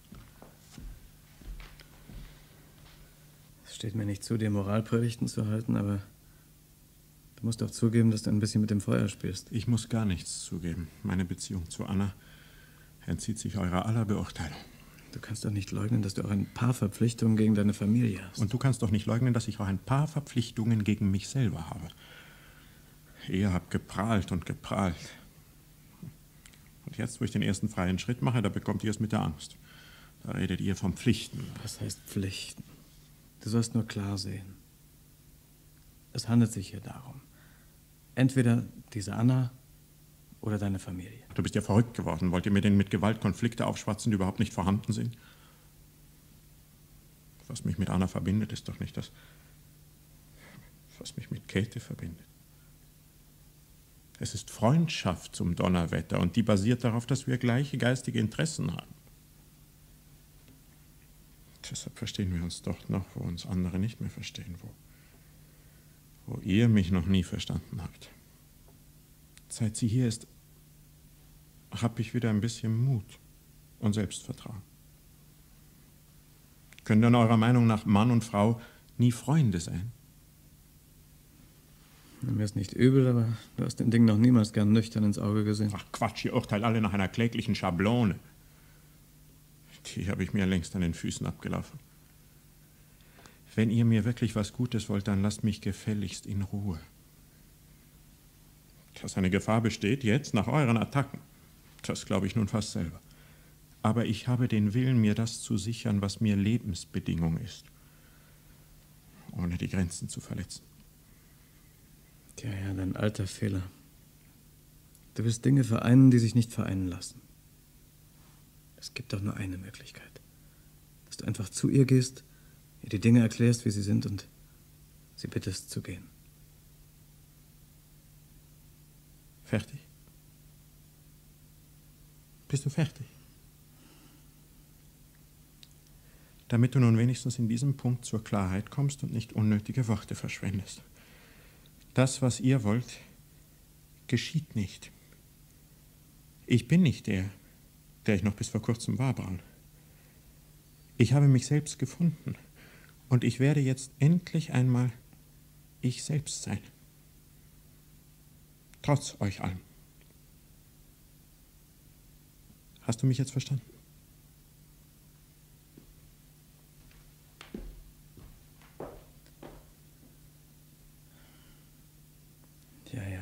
Es steht mir nicht zu, dir Moralpredigten zu halten, aber du musst auch zugeben, dass du ein bisschen mit dem Feuer spielst. Ich muss gar nichts zugeben. Meine Beziehung zu Anna entzieht sich eurer aller Beurteilung. Du kannst doch nicht leugnen, dass du auch ein paar Verpflichtungen gegen deine Familie hast. Und du kannst doch nicht leugnen, dass ich auch ein paar Verpflichtungen gegen mich selber habe. Ihr habt geprahlt und geprahlt. Und jetzt, wo ich den ersten freien Schritt mache, da bekommt ihr es mit der Angst. Da redet ihr von Pflichten. Was heißt Pflichten? Du sollst nur klar sehen. Es handelt sich hier darum. Entweder diese Anna oder deine Familie. Du bist ja verrückt geworden. Wollt ihr mir denn mit Gewalt Konflikte aufschwatzen, die überhaupt nicht vorhanden sind? Was mich mit Anna verbindet, ist doch nicht das, was mich mit Käthe verbindet. Es ist Freundschaft zum Donnerwetter und die basiert darauf, dass wir gleiche geistige Interessen haben. Deshalb verstehen wir uns dort noch, wo uns andere nicht mehr verstehen, wo, wo ihr mich noch nie verstanden habt. Seit sie hier ist, habe ich wieder ein bisschen Mut und Selbstvertrauen. Können dann eurer Meinung nach Mann und Frau nie Freunde sein? Mir ist nicht übel, aber du hast dem Ding noch niemals gern nüchtern ins Auge gesehen. Ach Quatsch, ihr urteilt alle nach einer kläglichen Schablone. Die habe ich mir längst an den Füßen abgelaufen. Wenn ihr mir wirklich was Gutes wollt, dann lasst mich gefälligst in Ruhe. Dass eine Gefahr besteht, jetzt nach euren Attacken, das glaube ich nun fast selber. Aber ich habe den Willen, mir das zu sichern, was mir Lebensbedingung ist, ohne die Grenzen zu verletzen. Tja, ja, dein alter Fehler. Du willst Dinge vereinen, die sich nicht vereinen lassen. Es gibt doch nur eine Möglichkeit. Dass du einfach zu ihr gehst, ihr die Dinge erklärst, wie sie sind und sie bittest zu gehen. Fertig? Bist du fertig? Damit du nun wenigstens in diesem Punkt zur Klarheit kommst und nicht unnötige Worte verschwendest. Das, was ihr wollt, geschieht nicht. Ich bin nicht der, der ich noch bis vor kurzem war, Braun. Ich habe mich selbst gefunden und ich werde jetzt endlich einmal ich selbst sein. Trotz euch allen. Hast du mich jetzt verstanden? Ja, ja.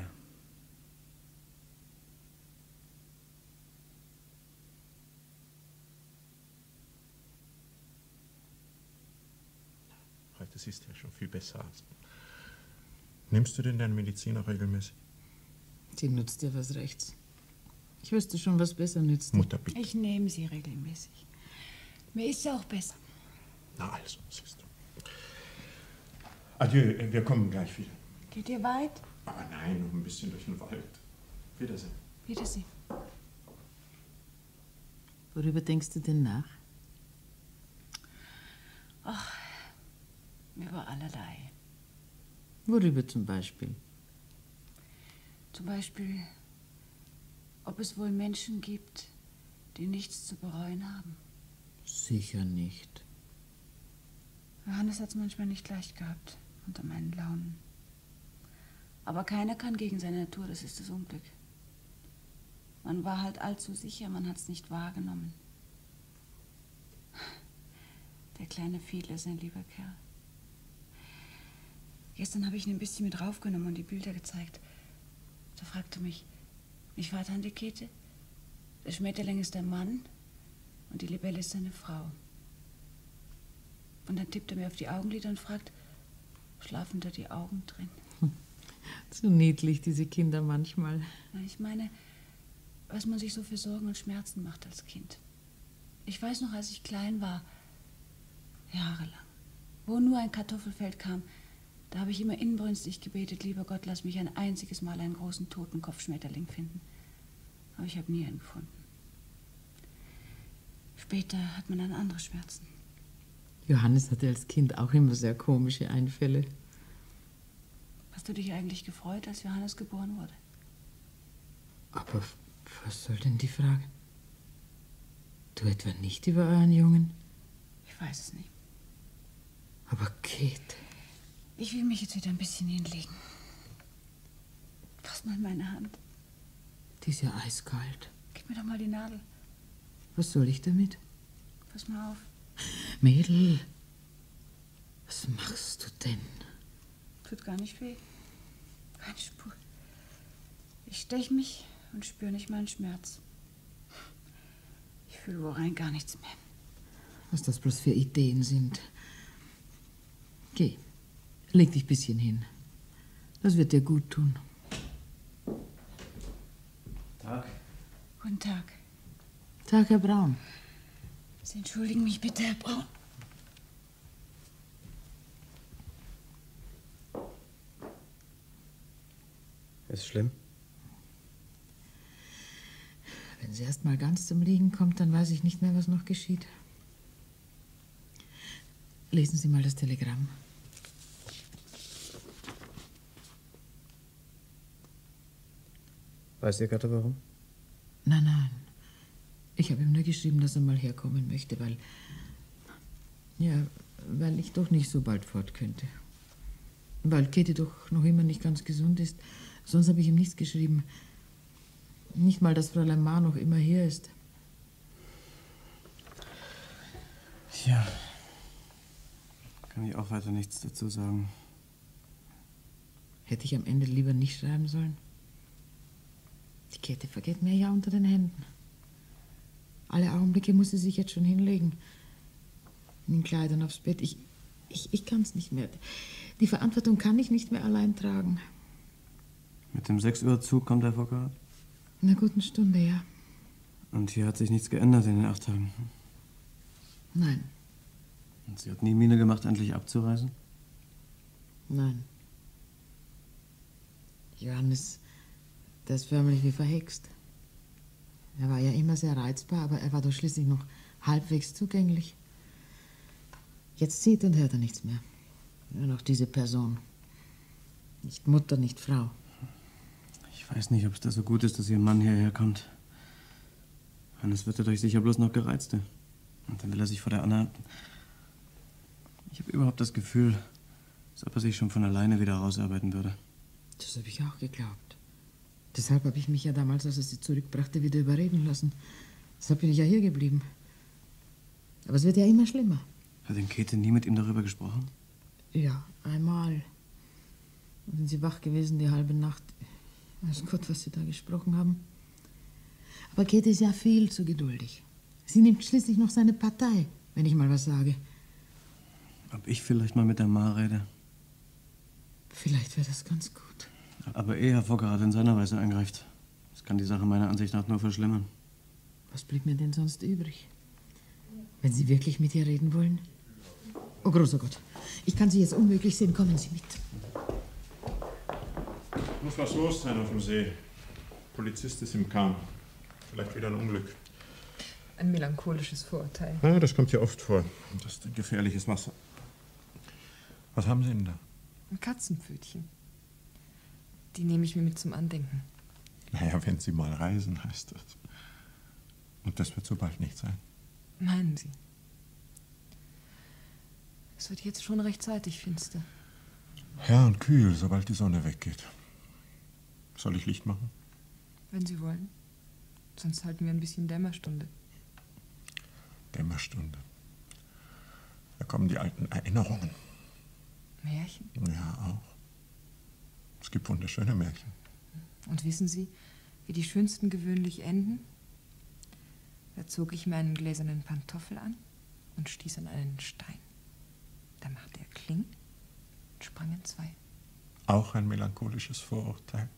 Heute siehst du ja schon viel besser aus. Nimmst du denn deine Medizin auch regelmäßig? Sie nützt dir was rechts. Ich wüsste schon, was besser nützt. Mutter, bitte. Ich nehme sie regelmäßig. Mir ist es auch besser. Na also, siehst du. Adieu, wir kommen gleich wieder. Geht ihr weit? Aber nein, noch ein bisschen durch den Wald. Wiedersehen. Wiedersehen. Worüber denkst du denn nach? Ach, über allerlei. Worüber zum Beispiel? Zum Beispiel, ob es wohl Menschen gibt, die nichts zu bereuen haben. Sicher nicht. Johannes hat es manchmal nicht leicht gehabt unter meinen Launen. Aber keiner kann gegen seine Natur, das ist das Unglück. Man war halt allzu sicher, man hat es nicht wahrgenommen. Der kleine Fiedler ist ein lieber Kerl. Gestern habe ich ihn ein bisschen mit raufgenommen und die Bilder gezeigt. Da fragte mich, nicht wahr, Tante Käthe? Der Schmetterling ist der Mann und die Libelle ist seine Frau. Und dann tippt er mir auf die Augenlider und fragt, schlafen da die Augen drin? So niedlich, diese Kinder manchmal. Na, ich meine, was man sich so für Sorgen und Schmerzen macht als Kind. Ich weiß noch, als ich klein war, jahrelang, wo nur ein Kartoffelfeld kam, da habe ich immer inbrünstig gebetet, lieber Gott, lass mich ein einziges Mal einen großen Totenkopfschmetterling finden. Aber ich habe nie einen gefunden. Später hat man dann andere Schmerzen. Johannes hatte als Kind auch immer sehr komische Einfälle. Hast du dich eigentlich gefreut, als Johannes geboren wurde? Aber was soll denn die Frage? Du etwa nicht über euren Jungen? Ich weiß es nicht. Aber Käthe... Ich will mich jetzt wieder ein bisschen hinlegen. Fass mal meine Hand. Die ist ja eiskalt. Gib mir doch mal die Nadel. Was soll ich damit? Pass mal auf. Mädel, was machst du denn? Tut gar nicht weh. Keine Spur. Ich stech mich und spüre nicht meinen Schmerz. Ich fühle wo rein gar nichts mehr. Was das bloß für Ideen sind. Geh, leg dich ein bisschen hin. Das wird dir gut tun. Tag. Guten Tag. Tag, Herr Braun. Sie entschuldigen mich bitte, Herr Braun. Ist schlimm? Wenn sie erst mal ganz zum Liegen kommt, dann weiß ich nicht mehr, was noch geschieht. Lesen Sie mal das Telegramm. Weiß Ihr Gatte warum? Nein, nein. Ich habe ihm nur geschrieben, dass er mal herkommen möchte, weil... Ja, weil ich doch nicht so bald fort könnte. Weil Käthe doch noch immer nicht ganz gesund ist. Sonst habe ich ihm nichts geschrieben. Nicht mal, dass Fräulein Ma noch immer hier ist. Ja. Kann ich auch weiter nichts dazu sagen. Hätte ich am Ende lieber nicht schreiben sollen? Die Käthe vergeht mir ja unter den Händen. Alle Augenblicke muss sie sich jetzt schon hinlegen. In den Kleidern aufs Bett. Ich, ich, ich kann es nicht mehr. Die Verantwortung kann ich nicht mehr allein tragen. Mit dem sechs Uhr Zug kommt Herr Vockerath? In einer guten Stunde, ja. Und hier hat sich nichts geändert in den acht Tagen? Nein. Und sie hat nie Miene gemacht, endlich abzureisen? Nein. Johannes, der ist förmlich wie verhext. Er war ja immer sehr reizbar, aber er war doch schließlich noch halbwegs zugänglich. Jetzt sieht und hört er nichts mehr. Nur noch diese Person. Nicht Mutter, nicht Frau. Ich weiß nicht, ob es da so gut ist, dass Ihr Mann hierher kommt. Hannes wird dadurch sicher bloß noch gereizter. Und dann will er sich vor der Anna... Ich habe überhaupt das Gefühl, als ob er sich schon von alleine wieder rausarbeiten würde. Das habe ich auch geglaubt. Deshalb habe ich mich ja damals, als er sie zurückbrachte, wieder überreden lassen. Deshalb bin ich ja hier geblieben. Aber es wird ja immer schlimmer. Hat denn Käthe nie mit ihm darüber gesprochen? Ja, einmal. Und sind sie wach gewesen die halbe Nacht. Weiß Gott, was sie da gesprochen haben. Aber Käthe ist ja viel zu geduldig. Sie nimmt schließlich noch seine Partei, wenn ich mal was sage. Ob ich vielleicht mal mit der Ma rede? Vielleicht wäre das ganz gut. Aber ehe Herr Vockerath in seiner Weise eingreift, das kann die Sache meiner Ansicht nach nur verschlimmern. Was blieb mir denn sonst übrig? Wenn Sie wirklich mit ihr reden wollen? Oh, großer Gott. Ich kann Sie jetzt unmöglich sehen. Kommen Sie mit. Muss was los sein auf dem See. Polizist ist im Kahn. Vielleicht wieder ein Unglück. Ein melancholisches Vorurteil. Ah, das kommt ja oft vor. Das ist ein gefährliches Wasser. Was haben Sie denn da? Ein Katzenpfötchen. Die nehme ich mir mit zum Andenken. Naja, wenn Sie mal reisen, heißt das. Und das wird so bald nicht sein. Meinen Sie? Es wird jetzt schon rechtzeitig finster. Ja, und kühl, sobald die Sonne weggeht. Soll ich Licht machen? Wenn Sie wollen. Sonst halten wir ein bisschen Dämmerstunde. Dämmerstunde. Da kommen die alten Erinnerungen. Märchen? Ja, auch. Es gibt wunderschöne Märchen. Und wissen Sie, wie die schönsten gewöhnlich enden? Da zog ich mir einen gläsernen Pantoffel an und stieß an einen Stein. Da machte er Kling und sprang in zwei. Auch ein melancholisches Vorurteil.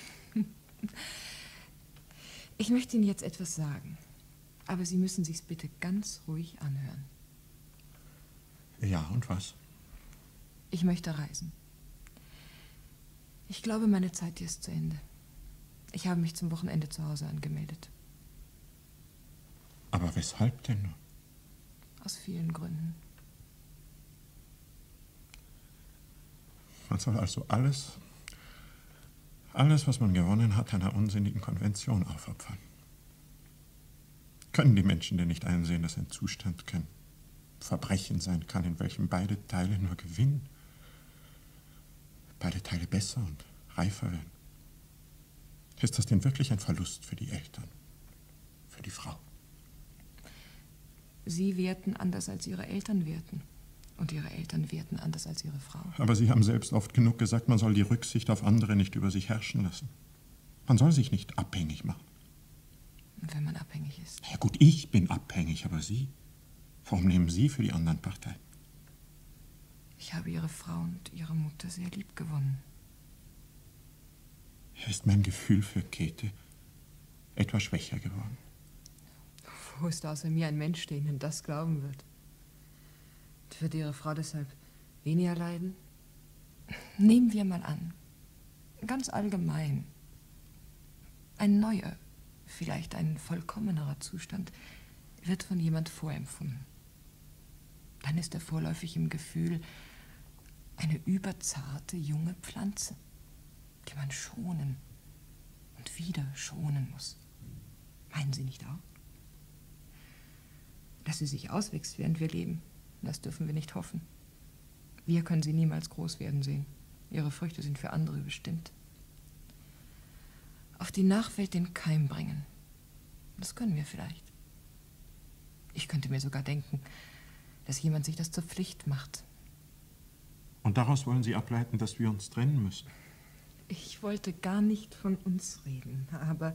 Ich möchte Ihnen jetzt etwas sagen, aber Sie müssen sich's bitte ganz ruhig anhören. Ja, und was? Ich möchte reisen. Ich glaube, meine Zeit hier ist zu Ende. Ich habe mich zum Wochenende zu Hause angemeldet. Aber weshalb denn nur? Aus vielen Gründen. Man soll also alles, alles, was man gewonnen hat, einer unsinnigen Konvention aufopfern. Können die Menschen denn nicht einsehen, dass ein Zustand kein Verbrechen sein kann, in welchem beide Teile nur gewinnen? Beide Teile besser und reifer werden? Ist das denn wirklich ein Verlust für die Eltern, für die Frau? Sie werten anders, als Ihre Eltern werten. Und Ihre Eltern werten anders als Ihre Frau. Aber Sie haben selbst oft genug gesagt, man soll die Rücksicht auf andere nicht über sich herrschen lassen. Man soll sich nicht abhängig machen. Und wenn man abhängig ist? Ja gut, ich bin abhängig, aber Sie? Warum nehmen Sie für die anderen Partei? Ich habe Ihre Frau und Ihre Mutter sehr lieb gewonnen. Ist mein Gefühl für Käthe etwas schwächer geworden? Wo ist außer mir ein Mensch, der Ihnen das glauben wird? Und wird Ihre Frau deshalb weniger leiden? Nehmen wir mal an, ganz allgemein, ein neuer, vielleicht ein vollkommenerer Zustand wird von jemand vorempfunden. Dann ist er vorläufig im Gefühl eine überzarte junge Pflanze, die man schonen und wieder schonen muss. Meinen Sie nicht auch? Dass sie sich auswächst, während wir leben, das dürfen wir nicht hoffen. Wir können sie niemals groß werden sehen. Ihre Früchte sind für andere bestimmt. Auf die Nachwelt den Keim bringen, das können wir vielleicht. Ich könnte mir sogar denken, dass jemand sich das zur Pflicht macht. Und daraus wollen Sie ableiten, dass wir uns trennen müssen? Ich wollte gar nicht von uns reden, aber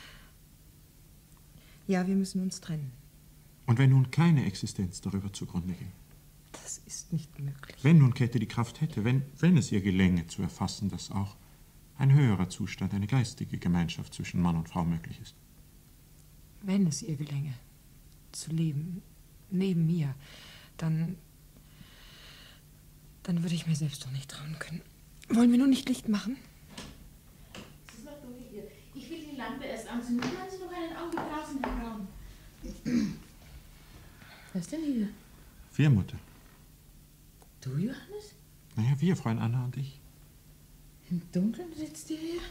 ja, wir müssen uns trennen. Und wenn nun keine Existenz darüber zugrunde ging? Das ist nicht möglich. Wenn nun Käthe die Kraft hätte, wenn, wenn es ihr gelänge zu erfassen, dass auch ein höherer Zustand, eine geistige Gemeinschaft zwischen Mann und Frau möglich ist. Wenn es ihr gelänge, zu leben, neben mir, dann, dann würde ich mir selbst doch nicht trauen können. Wollen wir nun nicht Licht machen? Es ist noch dunkel hier. Ich will die Lampe erst anzünden. Haben Sie noch einen Augenblick draußen, Herr Braun? Wer ist denn hier? Wir, Mutter. Du, Johannes? Naja, wir, Fräulein Anna und ich. Im Dunkeln sitzt ihr hier?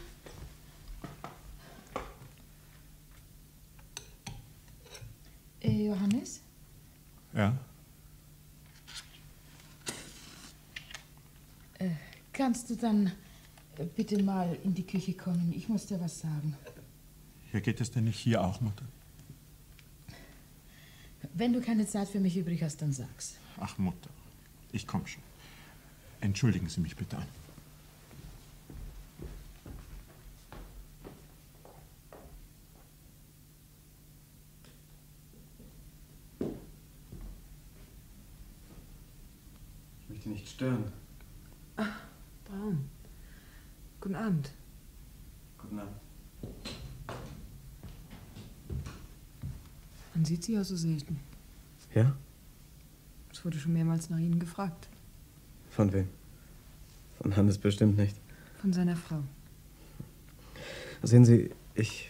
Äh, Johannes? Ja? Äh, kannst du dann äh, bitte mal in die Küche kommen? Ich muss dir was sagen. Ja, geht es denn nicht hier auch, Mutter? Wenn du keine Zeit für mich übrig hast, dann sag's. Ach, Mutter, ich komm schon. Entschuldigen Sie mich bitte an. Ich möchte nicht stören. Ach, Braun. Guten Abend. Guten Abend. Man sieht Sie ja so selten. Ja? Es wurde schon mehrmals nach Ihnen gefragt. Von wem? Von Hannes bestimmt nicht. Von seiner Frau. Sehen Sie, ich...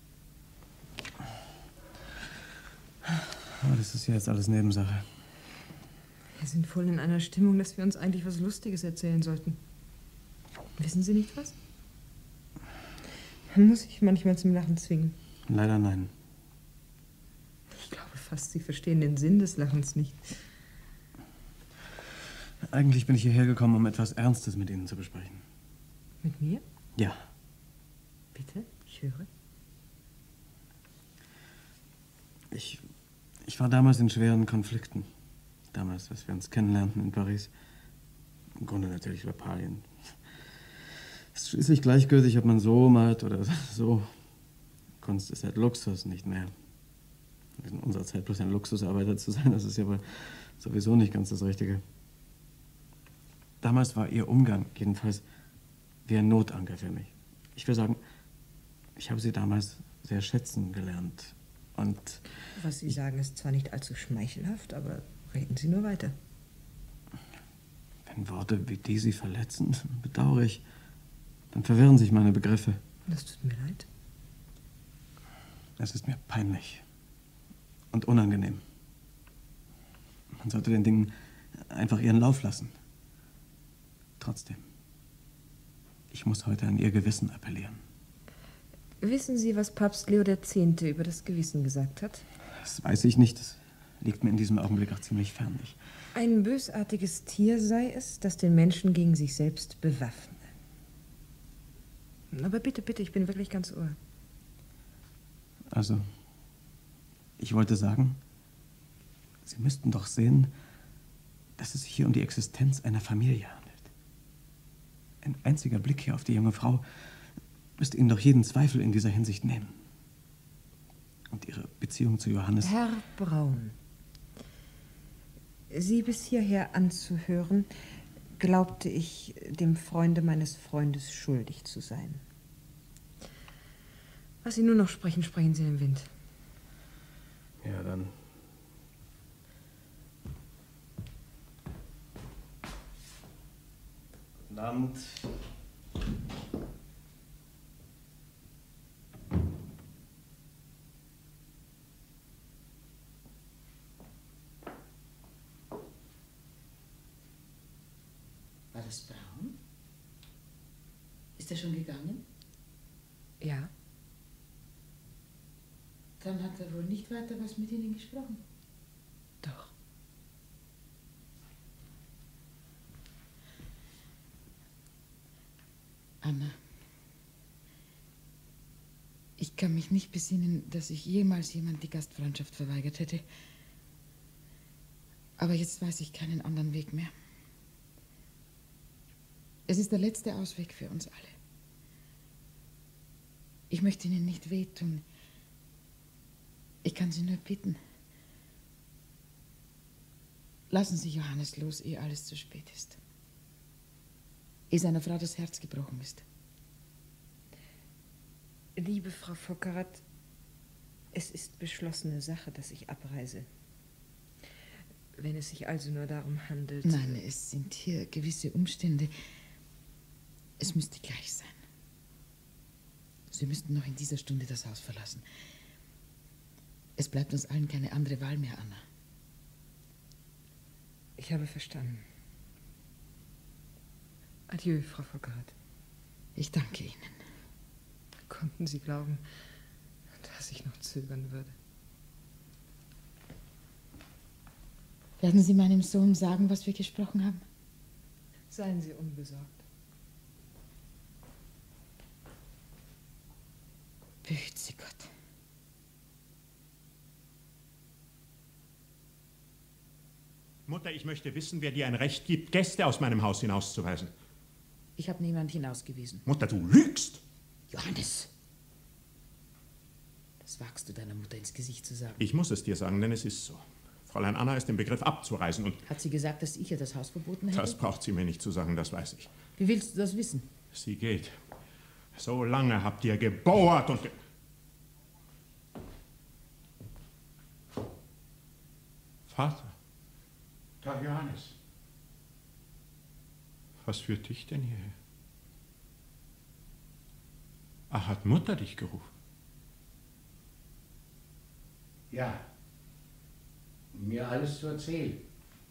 Oh, das ist ja jetzt alles Nebensache. Wir sind voll in einer Stimmung, dass wir uns eigentlich was Lustiges erzählen sollten. Wissen Sie nicht was? Man muss sich manchmal zum Lachen zwingen. Leider nein. Ich glaube fast, Sie verstehen den Sinn des Lachens nicht. Eigentlich bin ich hierher gekommen, um etwas Ernstes mit Ihnen zu besprechen. Mit mir? Ja. Bitte, ich höre. Ich, ich war damals in schweren Konflikten. Damals, als wir uns kennenlernten in Paris. Im Grunde natürlich Lappalien. Es ist schließlich gleichgültig, ob man so malt oder so. Kunst ist halt Luxus, nicht mehr. In unserer Zeit bloß ein Luxusarbeiter zu sein, das ist ja wohl sowieso nicht ganz das Richtige. Damals war ihr Umgang jedenfalls wie ein Notanker für mich. Ich will sagen, ich habe sie damals sehr schätzen gelernt. Und was Sie sagen, ist zwar nicht allzu schmeichelhaft, aber reden Sie nur weiter. Wenn Worte wie die Sie verletzen, bedauere ich, dann verwirren sich meine Begriffe. Das tut mir leid. Es ist mir peinlich und unangenehm. Man sollte den Dingen einfach ihren Lauf lassen. Trotzdem, ich muss heute an ihr Gewissen appellieren. Wissen Sie, was Papst Leo der Zehnte über das Gewissen gesagt hat? Das weiß ich nicht. Das liegt mir in diesem Augenblick auch ziemlich fern. Ich Ein bösartiges Tier sei es, das den Menschen gegen sich selbst bewaffne. Aber bitte, bitte, ich bin wirklich ganz ohr. Also, ich wollte sagen, Sie müssten doch sehen, dass es sich hier um die Existenz einer Familie handelt. Ein einziger Blick hier auf die junge Frau müsste Ihnen doch jeden Zweifel in dieser Hinsicht nehmen. Und Ihre Beziehung zu Johannes... Herr Braun, Sie bis hierher anzuhören, glaubte ich, dem Freunde meines Freundes schuldig zu sein. Was Sie nur noch sprechen, sprechen Sie im Wind. Ja, dann... Guten Abend. War das Braun? Ist er schon gegangen? Ja. Dann hat er wohl nicht weiter was mit Ihnen gesprochen. Doch. Anna, ich kann mich nicht besinnen, dass ich jemals jemand die Gastfreundschaft verweigert hätte. Aber jetzt weiß ich keinen anderen Weg mehr. Es ist der letzte Ausweg für uns alle. Ich möchte Ihnen nicht wehtun. Ich kann Sie nur bitten. Lassen Sie Johannes los, ehe alles zu spät ist. Ehe seiner Frau das Herz gebrochen ist. Liebe Frau Fockerath, es ist beschlossene Sache, dass ich abreise. Wenn es sich also nur darum handelt... Nein, es sind hier gewisse Umstände. Es müsste gleich sein. Sie müssten noch in dieser Stunde das Haus verlassen. Es bleibt uns allen keine andere Wahl mehr, Anna. Ich habe verstanden. Adieu, Frau Fockerath. Ich danke Ihnen. Konnten Sie glauben, dass ich noch zögern würde? Werden Sie meinem Sohn sagen, was wir gesprochen haben? Seien Sie unbesorgt. Behüte Sie Gott. Mutter, ich möchte wissen, wer dir ein Recht gibt, Gäste aus meinem Haus hinauszuweisen. Ich habe niemand hinausgewiesen. Mutter, du lügst! Johannes! Das wagst du deiner Mutter ins Gesicht zu sagen. Ich muss es dir sagen, denn es ist so. Fräulein Anna ist im Begriff abzureisen und... Hat sie gesagt, dass ich ihr das Haus verboten hätte? Das braucht sie mir nicht zu sagen, das weiß ich. Wie willst du das wissen? Sie geht. So lange habt ihr gebauert und... Ge Vater. Tag, Johannes. Was führt dich denn hierher? Ach, hat Mutter dich gerufen? Ja. Um mir alles zu erzählen.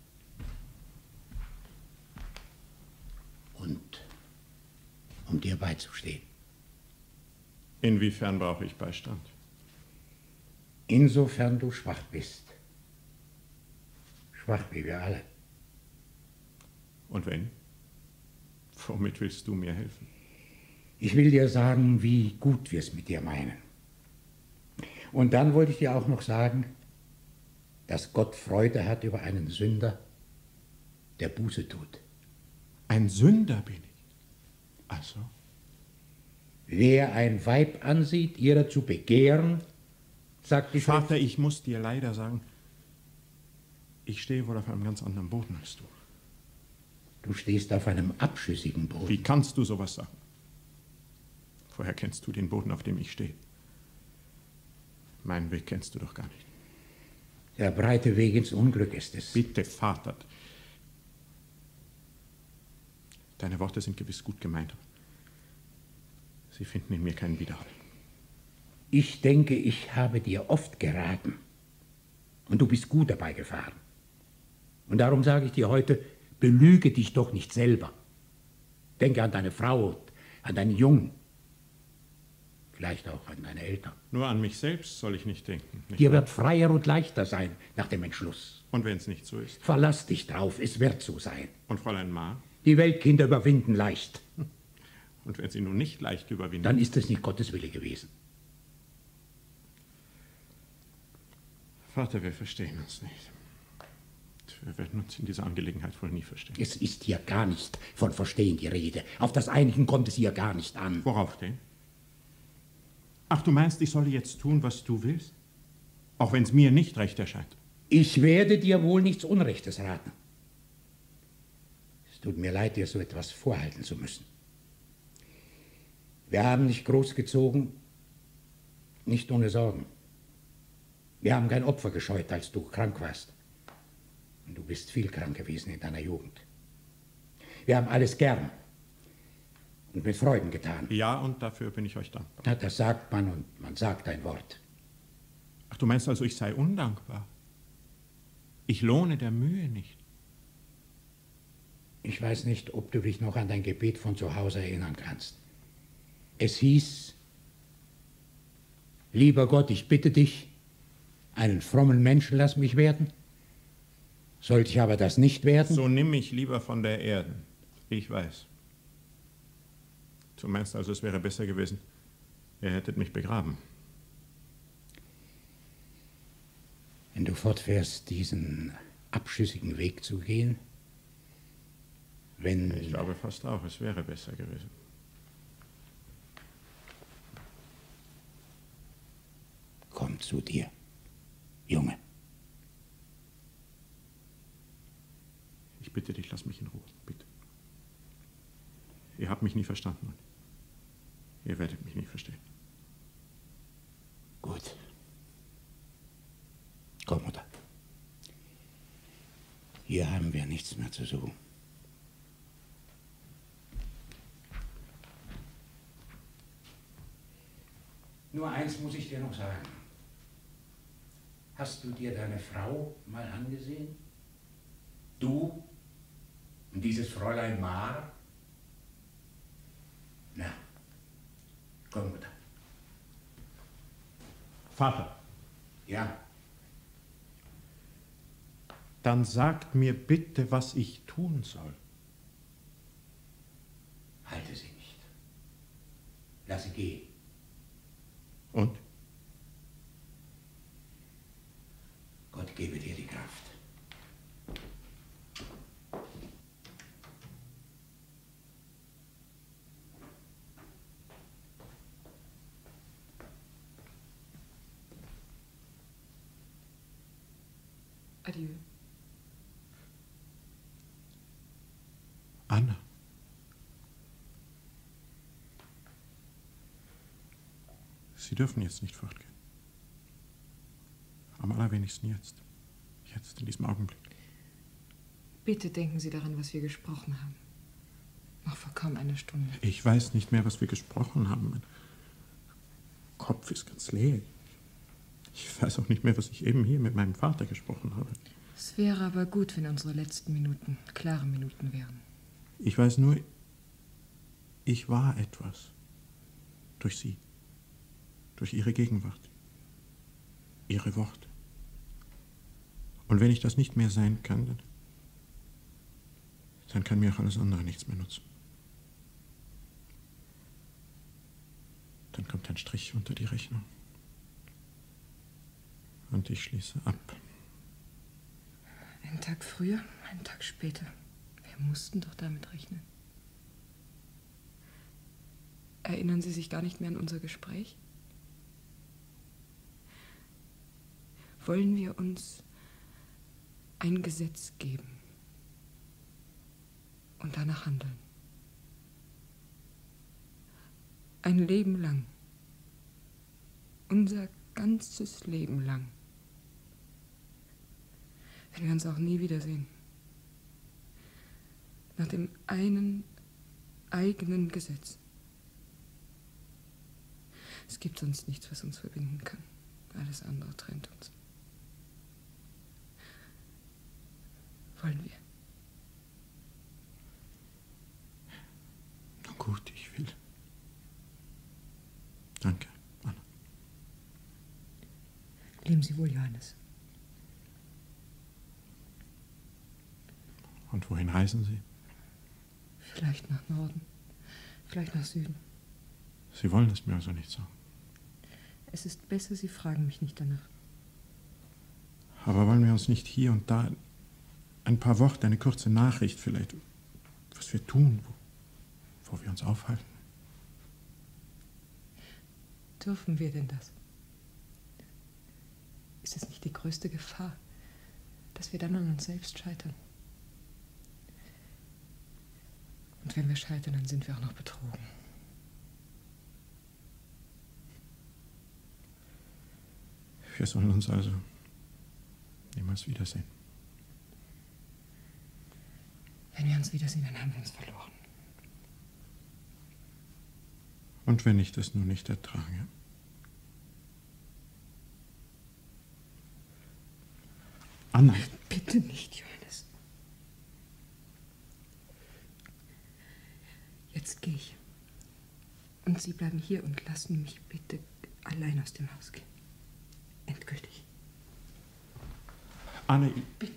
Und um dir beizustehen. Inwiefern brauche ich Beistand? Insofern du schwach bist. Schwach wie wir alle. Und wenn? Womit willst du mir helfen? Ich will dir sagen, wie gut wir es mit dir meinen. Und dann wollte ich dir auch noch sagen, dass Gott Freude hat über einen Sünder, der Buße tut. Ein Sünder bin ich. Also? Wer ein Weib ansieht, ihrer zu begehren, sagt die Vater, Schrift. ich muss dir leider sagen, ich stehe wohl auf einem ganz anderen Boden als du. Du stehst auf einem abschüssigen Boden. Wie kannst du sowas sagen? Woher kennst du den Boden, auf dem ich stehe? Meinen Weg kennst du doch gar nicht. Der breite Weg ins Unglück ist es. Bitte, Vater. Deine Worte sind gewiss gut gemeint, aber sie finden in mir keinen Widerhall. Ich denke, ich habe dir oft geraten. Und du bist gut dabei gefahren. Und darum sage ich dir heute, belüge dich doch nicht selber. Denke an deine Frau, an deinen Jungen. Vielleicht auch an deine Eltern. Nur an mich selbst soll ich nicht denken. Nicht Dir wahr? wird freier und leichter sein nach dem Entschluss. Und wenn es nicht so ist? Verlass dich drauf, es wird so sein. Und Fräulein Ma? Die Weltkinder überwinden leicht. Und wenn sie nun nicht leicht überwinden? Dann ist es nicht Gottes Wille gewesen. Vater, wir verstehen uns nicht. Wir werden uns in dieser Angelegenheit wohl nie verstehen. Es ist hier gar nicht von Verstehen die Rede. Auf das Einigen kommt es hier gar nicht an. Worauf denn? Ach, du meinst, ich solle jetzt tun, was du willst? Auch wenn es mir nicht recht erscheint. Ich werde dir wohl nichts Unrechtes raten. Es tut mir leid, dir so etwas vorhalten zu müssen. Wir haben dich großgezogen, nicht ohne Sorgen. Wir haben kein Opfer gescheut, als du krank warst. Und du bist viel krank gewesen in deiner Jugend. Wir haben alles gern und mit Freuden getan. Ja, und dafür bin ich euch dankbar. Na, das sagt man und man sagt ein Wort. Ach, du meinst also, ich sei undankbar? Ich lohne der Mühe nicht. Ich weiß nicht, ob du dich noch an dein Gebet von zu Hause erinnern kannst. Es hieß, lieber Gott, ich bitte dich, einen frommen Menschen lass mich werden. Sollte ich aber das nicht werden? So nimm mich lieber von der Erde. Ich weiß. Du meinst also, es wäre besser gewesen, ihr hättet mich begraben. Wenn du fortfährst, diesen abschüssigen Weg zu gehen, wenn... Ich glaube fast auch, es wäre besser gewesen. Komm zu dir, Junge. Ich bitte dich, lass mich in Ruhe, bitte. Ihr habt mich nie verstanden. Ihr werdet mich nie verstehen. Gut. Komm, Mutter. Hier haben wir nichts mehr zu suchen. Nur eins muss ich dir noch sagen. Hast du dir deine Frau mal angesehen? Du und dieses Fräulein Maar? Na, komm, Mutter. Vater. Ja. Dann sagt mir bitte, was ich tun soll. Halte sie nicht. Lass sie gehen. Und? Gott gebe dir die Kraft. Adieu. Anna. Sie dürfen jetzt nicht fortgehen. Am allerwenigsten jetzt. Jetzt, in diesem Augenblick. Bitte denken Sie daran, was wir gesprochen haben. Noch vor kaum einer Stunde. Ich weiß nicht mehr, was wir gesprochen haben. Mein Kopf ist ganz leer. Ich weiß auch nicht mehr, was ich eben hier mit meinem Vater gesprochen habe. Es wäre aber gut, wenn unsere letzten Minuten klare Minuten wären. Ich weiß nur, ich war etwas. Durch sie. Durch ihre Gegenwart. Ihre Worte. Und wenn ich das nicht mehr sein kann, dann, dann kann mir auch alles andere nichts mehr nutzen. Dann kommt ein Strich unter die Rechnung. Und ich schließe ab. Einen Tag früher, einen Tag später. Wir mussten doch damit rechnen. Erinnern Sie sich gar nicht mehr an unser Gespräch? Wollen wir uns ein Gesetz geben und danach handeln? Ein Leben lang. Unser ganzes Leben lang. Wenn wir uns auch nie wiedersehen. Nach dem einen eigenen Gesetz. Es gibt sonst nichts, was uns verbinden kann. Alles andere trennt uns. Wollen wir? Na gut, ich will. Danke, Anna. Leben Sie wohl, Johannes. Und wohin reisen Sie? Vielleicht nach Norden, vielleicht nach Süden. Sie wollen es mir also nicht sagen. Es ist besser, Sie fragen mich nicht danach. Aber wollen wir uns nicht hier und da ein paar Worte, eine kurze Nachricht vielleicht, was wir tun, wo, wo wir uns aufhalten? Dürfen wir denn das? Ist es nicht die größte Gefahr, dass wir dann an uns selbst scheitern? Und wenn wir scheitern, dann sind wir auch noch betrogen. Wir sollen uns also niemals wiedersehen. Wenn wir uns wiedersehen, dann haben wir uns verloren. Und wenn ich das nun nicht ertrage? Anna. Bitte nicht, Johannes. Jetzt gehe ich. Und Sie bleiben hier und lassen mich bitte allein aus dem Haus gehen. Endgültig. Anne, bitte.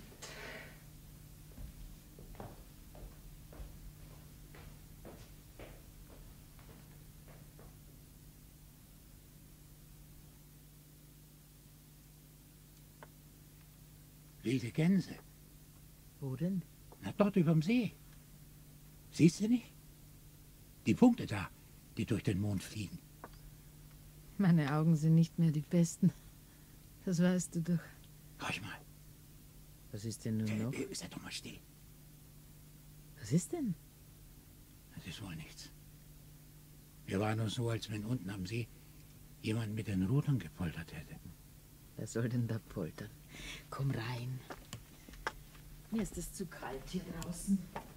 Wilde Gänse. Wo denn? Na, dort überm See. Siehst du nicht? Die Punkte da, die durch den Mond fliegen. Meine Augen sind nicht mehr die besten. Das weißt du doch. Horch mal. Was ist denn nun noch? Äh, sei doch mal still. Was ist denn? Das ist wohl nichts. Wir waren nur so, als wenn unten am See jemand mit den Rudern gepoltert hätte. Wer soll denn da poltern? Komm rein. Mir ist es zu kalt hier draußen.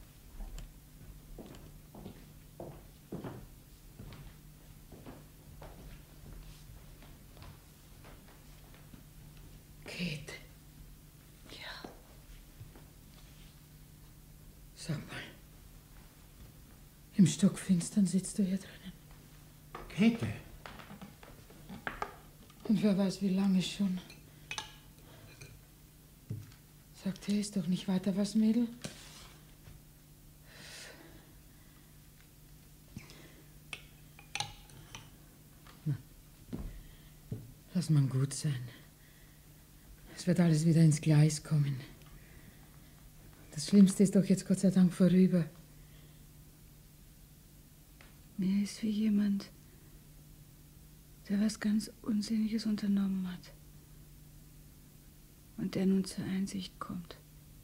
Käthe. Ja. Sag mal. Im Stockfinstern sitzt du hier drinnen. Käthe. Und wer weiß, wie lange schon. Sagt, hier ist doch nicht weiter was, Mädel. Na, lass mal gut sein. Es wird alles wieder ins Gleis kommen. Das Schlimmste ist doch jetzt Gott sei Dank vorüber. Mir ist wie jemand, der was ganz Unsinniges unternommen hat. Und der nun zur Einsicht kommt.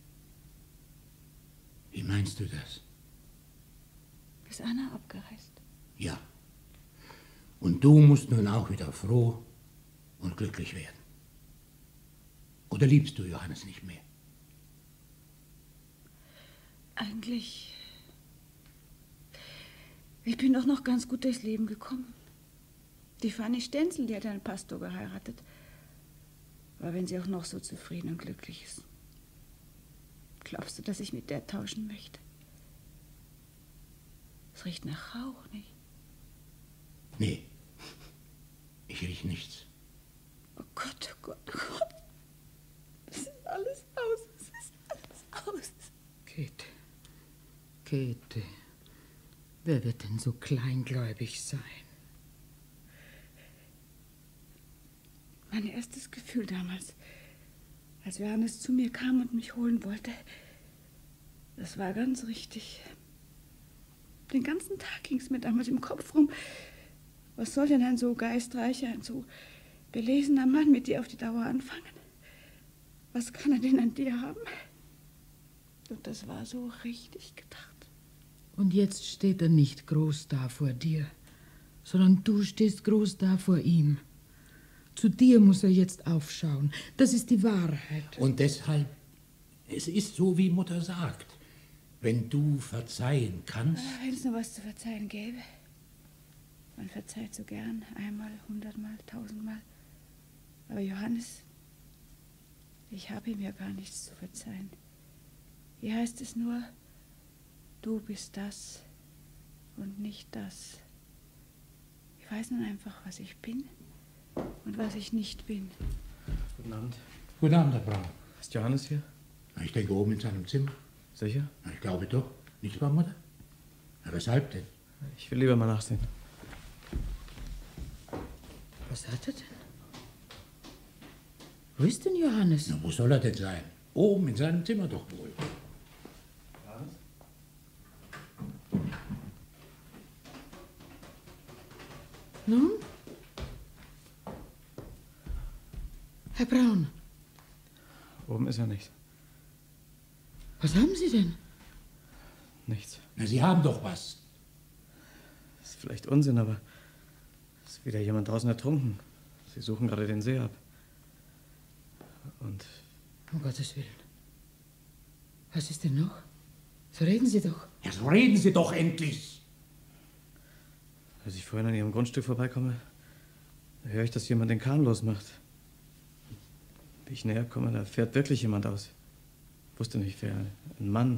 Wie meinst du das? Ist Anna abgereist? Ja. Und du musst nun auch wieder froh und glücklich werden. Oder liebst du Johannes nicht mehr? Eigentlich... Ich bin doch noch ganz gut durchs Leben gekommen. Die Fanny Stenzel, die hat einen Pastor geheiratet. Aber wenn sie auch noch so zufrieden und glücklich ist. Glaubst du, dass ich mit der tauschen möchte? Es riecht nach Rauch, nicht? Nee. Ich riech nichts. Oh Gott, oh Gott, oh Gott. Es ist alles aus, es ist alles aus. Käthe, Käthe, wer wird denn so kleingläubig sein? Mein erstes Gefühl damals, als Johannes zu mir kam und mich holen wollte. Das war ganz richtig. Den ganzen Tag ging es mir damals im Kopf rum. Was soll denn ein so geistreicher, ein so belesener Mann mit dir auf die Dauer anfangen? Was kann er denn an dir haben? Und das war so richtig gedacht. Und jetzt steht er nicht groß da vor dir, sondern du stehst groß da vor ihm. Zu dir muss er jetzt aufschauen. Das ist die Wahrheit. Und deshalb, es ist so, wie Mutter sagt. Wenn du verzeihen kannst... Wenn es noch was zu verzeihen gäbe. Man verzeiht so gern, einmal, hundertmal, tausendmal. Aber Johannes, ich habe ihm ja gar nichts zu verzeihen. Hier heißt es nur, du bist das und nicht das. Ich weiß nun einfach, was ich bin und was ich nicht bin. Guten Abend. Guten Abend, Herr Braun. Ist Johannes hier? Ich denke, oben in seinem Zimmer. Sicher? Ich glaube doch. Nicht wahr, Mutter? Na, weshalb denn? Ich will lieber mal nachsehen. Was hat er denn? Wo ist denn Johannes? Na, wo soll er denn sein? Oben in seinem Zimmer doch wohl. Johannes? Nun? Herr Braun. Oben ist er nicht. Was haben Sie denn? Nichts. Na, Sie haben doch was. Das ist vielleicht Unsinn, aber es ist wieder jemand draußen ertrunken. Sie suchen gerade den See ab. Und... Um Gottes Willen. Was ist denn noch? So reden Sie doch. Ja, so reden Sie doch endlich. Als ich vorhin an Ihrem Grundstück vorbeikomme, höre ich, dass jemand den Kahn losmacht. Wie ich näher komme, da fährt wirklich jemand aus. Ich wusste nicht, wer. Ein Mann.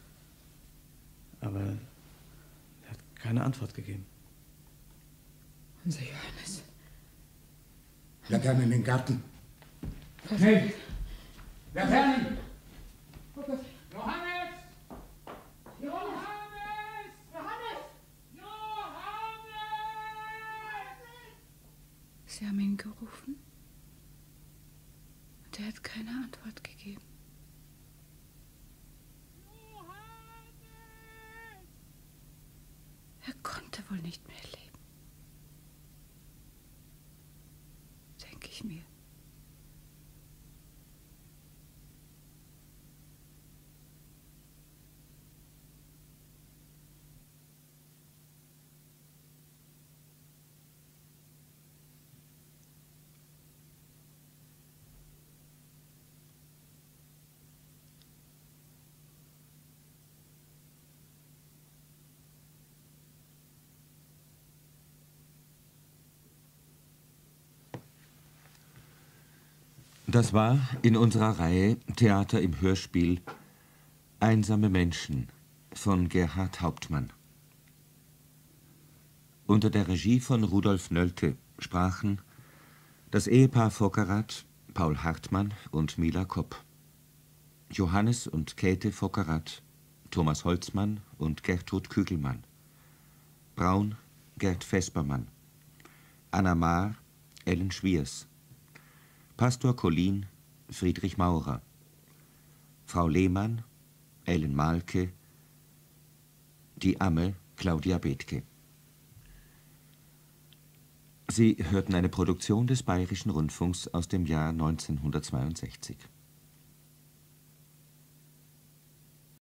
Aber er hat keine Antwort gegeben. Unser Johannes. Laternen in den Garten. Schnell! Laternen! Oh Gott. Johannes! Johannes! Johannes! Johannes! Sie haben ihn gerufen und er hat keine Antwort gegeben. Er konnte wohl nicht mehr leben, denke ich mir. Das war in unserer Reihe Theater im Hörspiel Einsame Menschen von Gerhard Hauptmann. Unter der Regie von Rudolf Nölte sprachen das Ehepaar Vockerath, Paul Hartmann und Mila Kopp, Johannes und Käthe Vockerath, Thomas Holzmann und Gertrud Kügelmann, Braun, Gerd Vespermann, Anna Maar, Ellen Schwiers, Pastor Collin, Friedrich Maurer, Frau Lehmann, Ellen Malke, die Amme Claudia Bethke. Sie hörten eine Produktion des Bayerischen Rundfunks aus dem Jahr neunzehnhundertzweiundsechzig.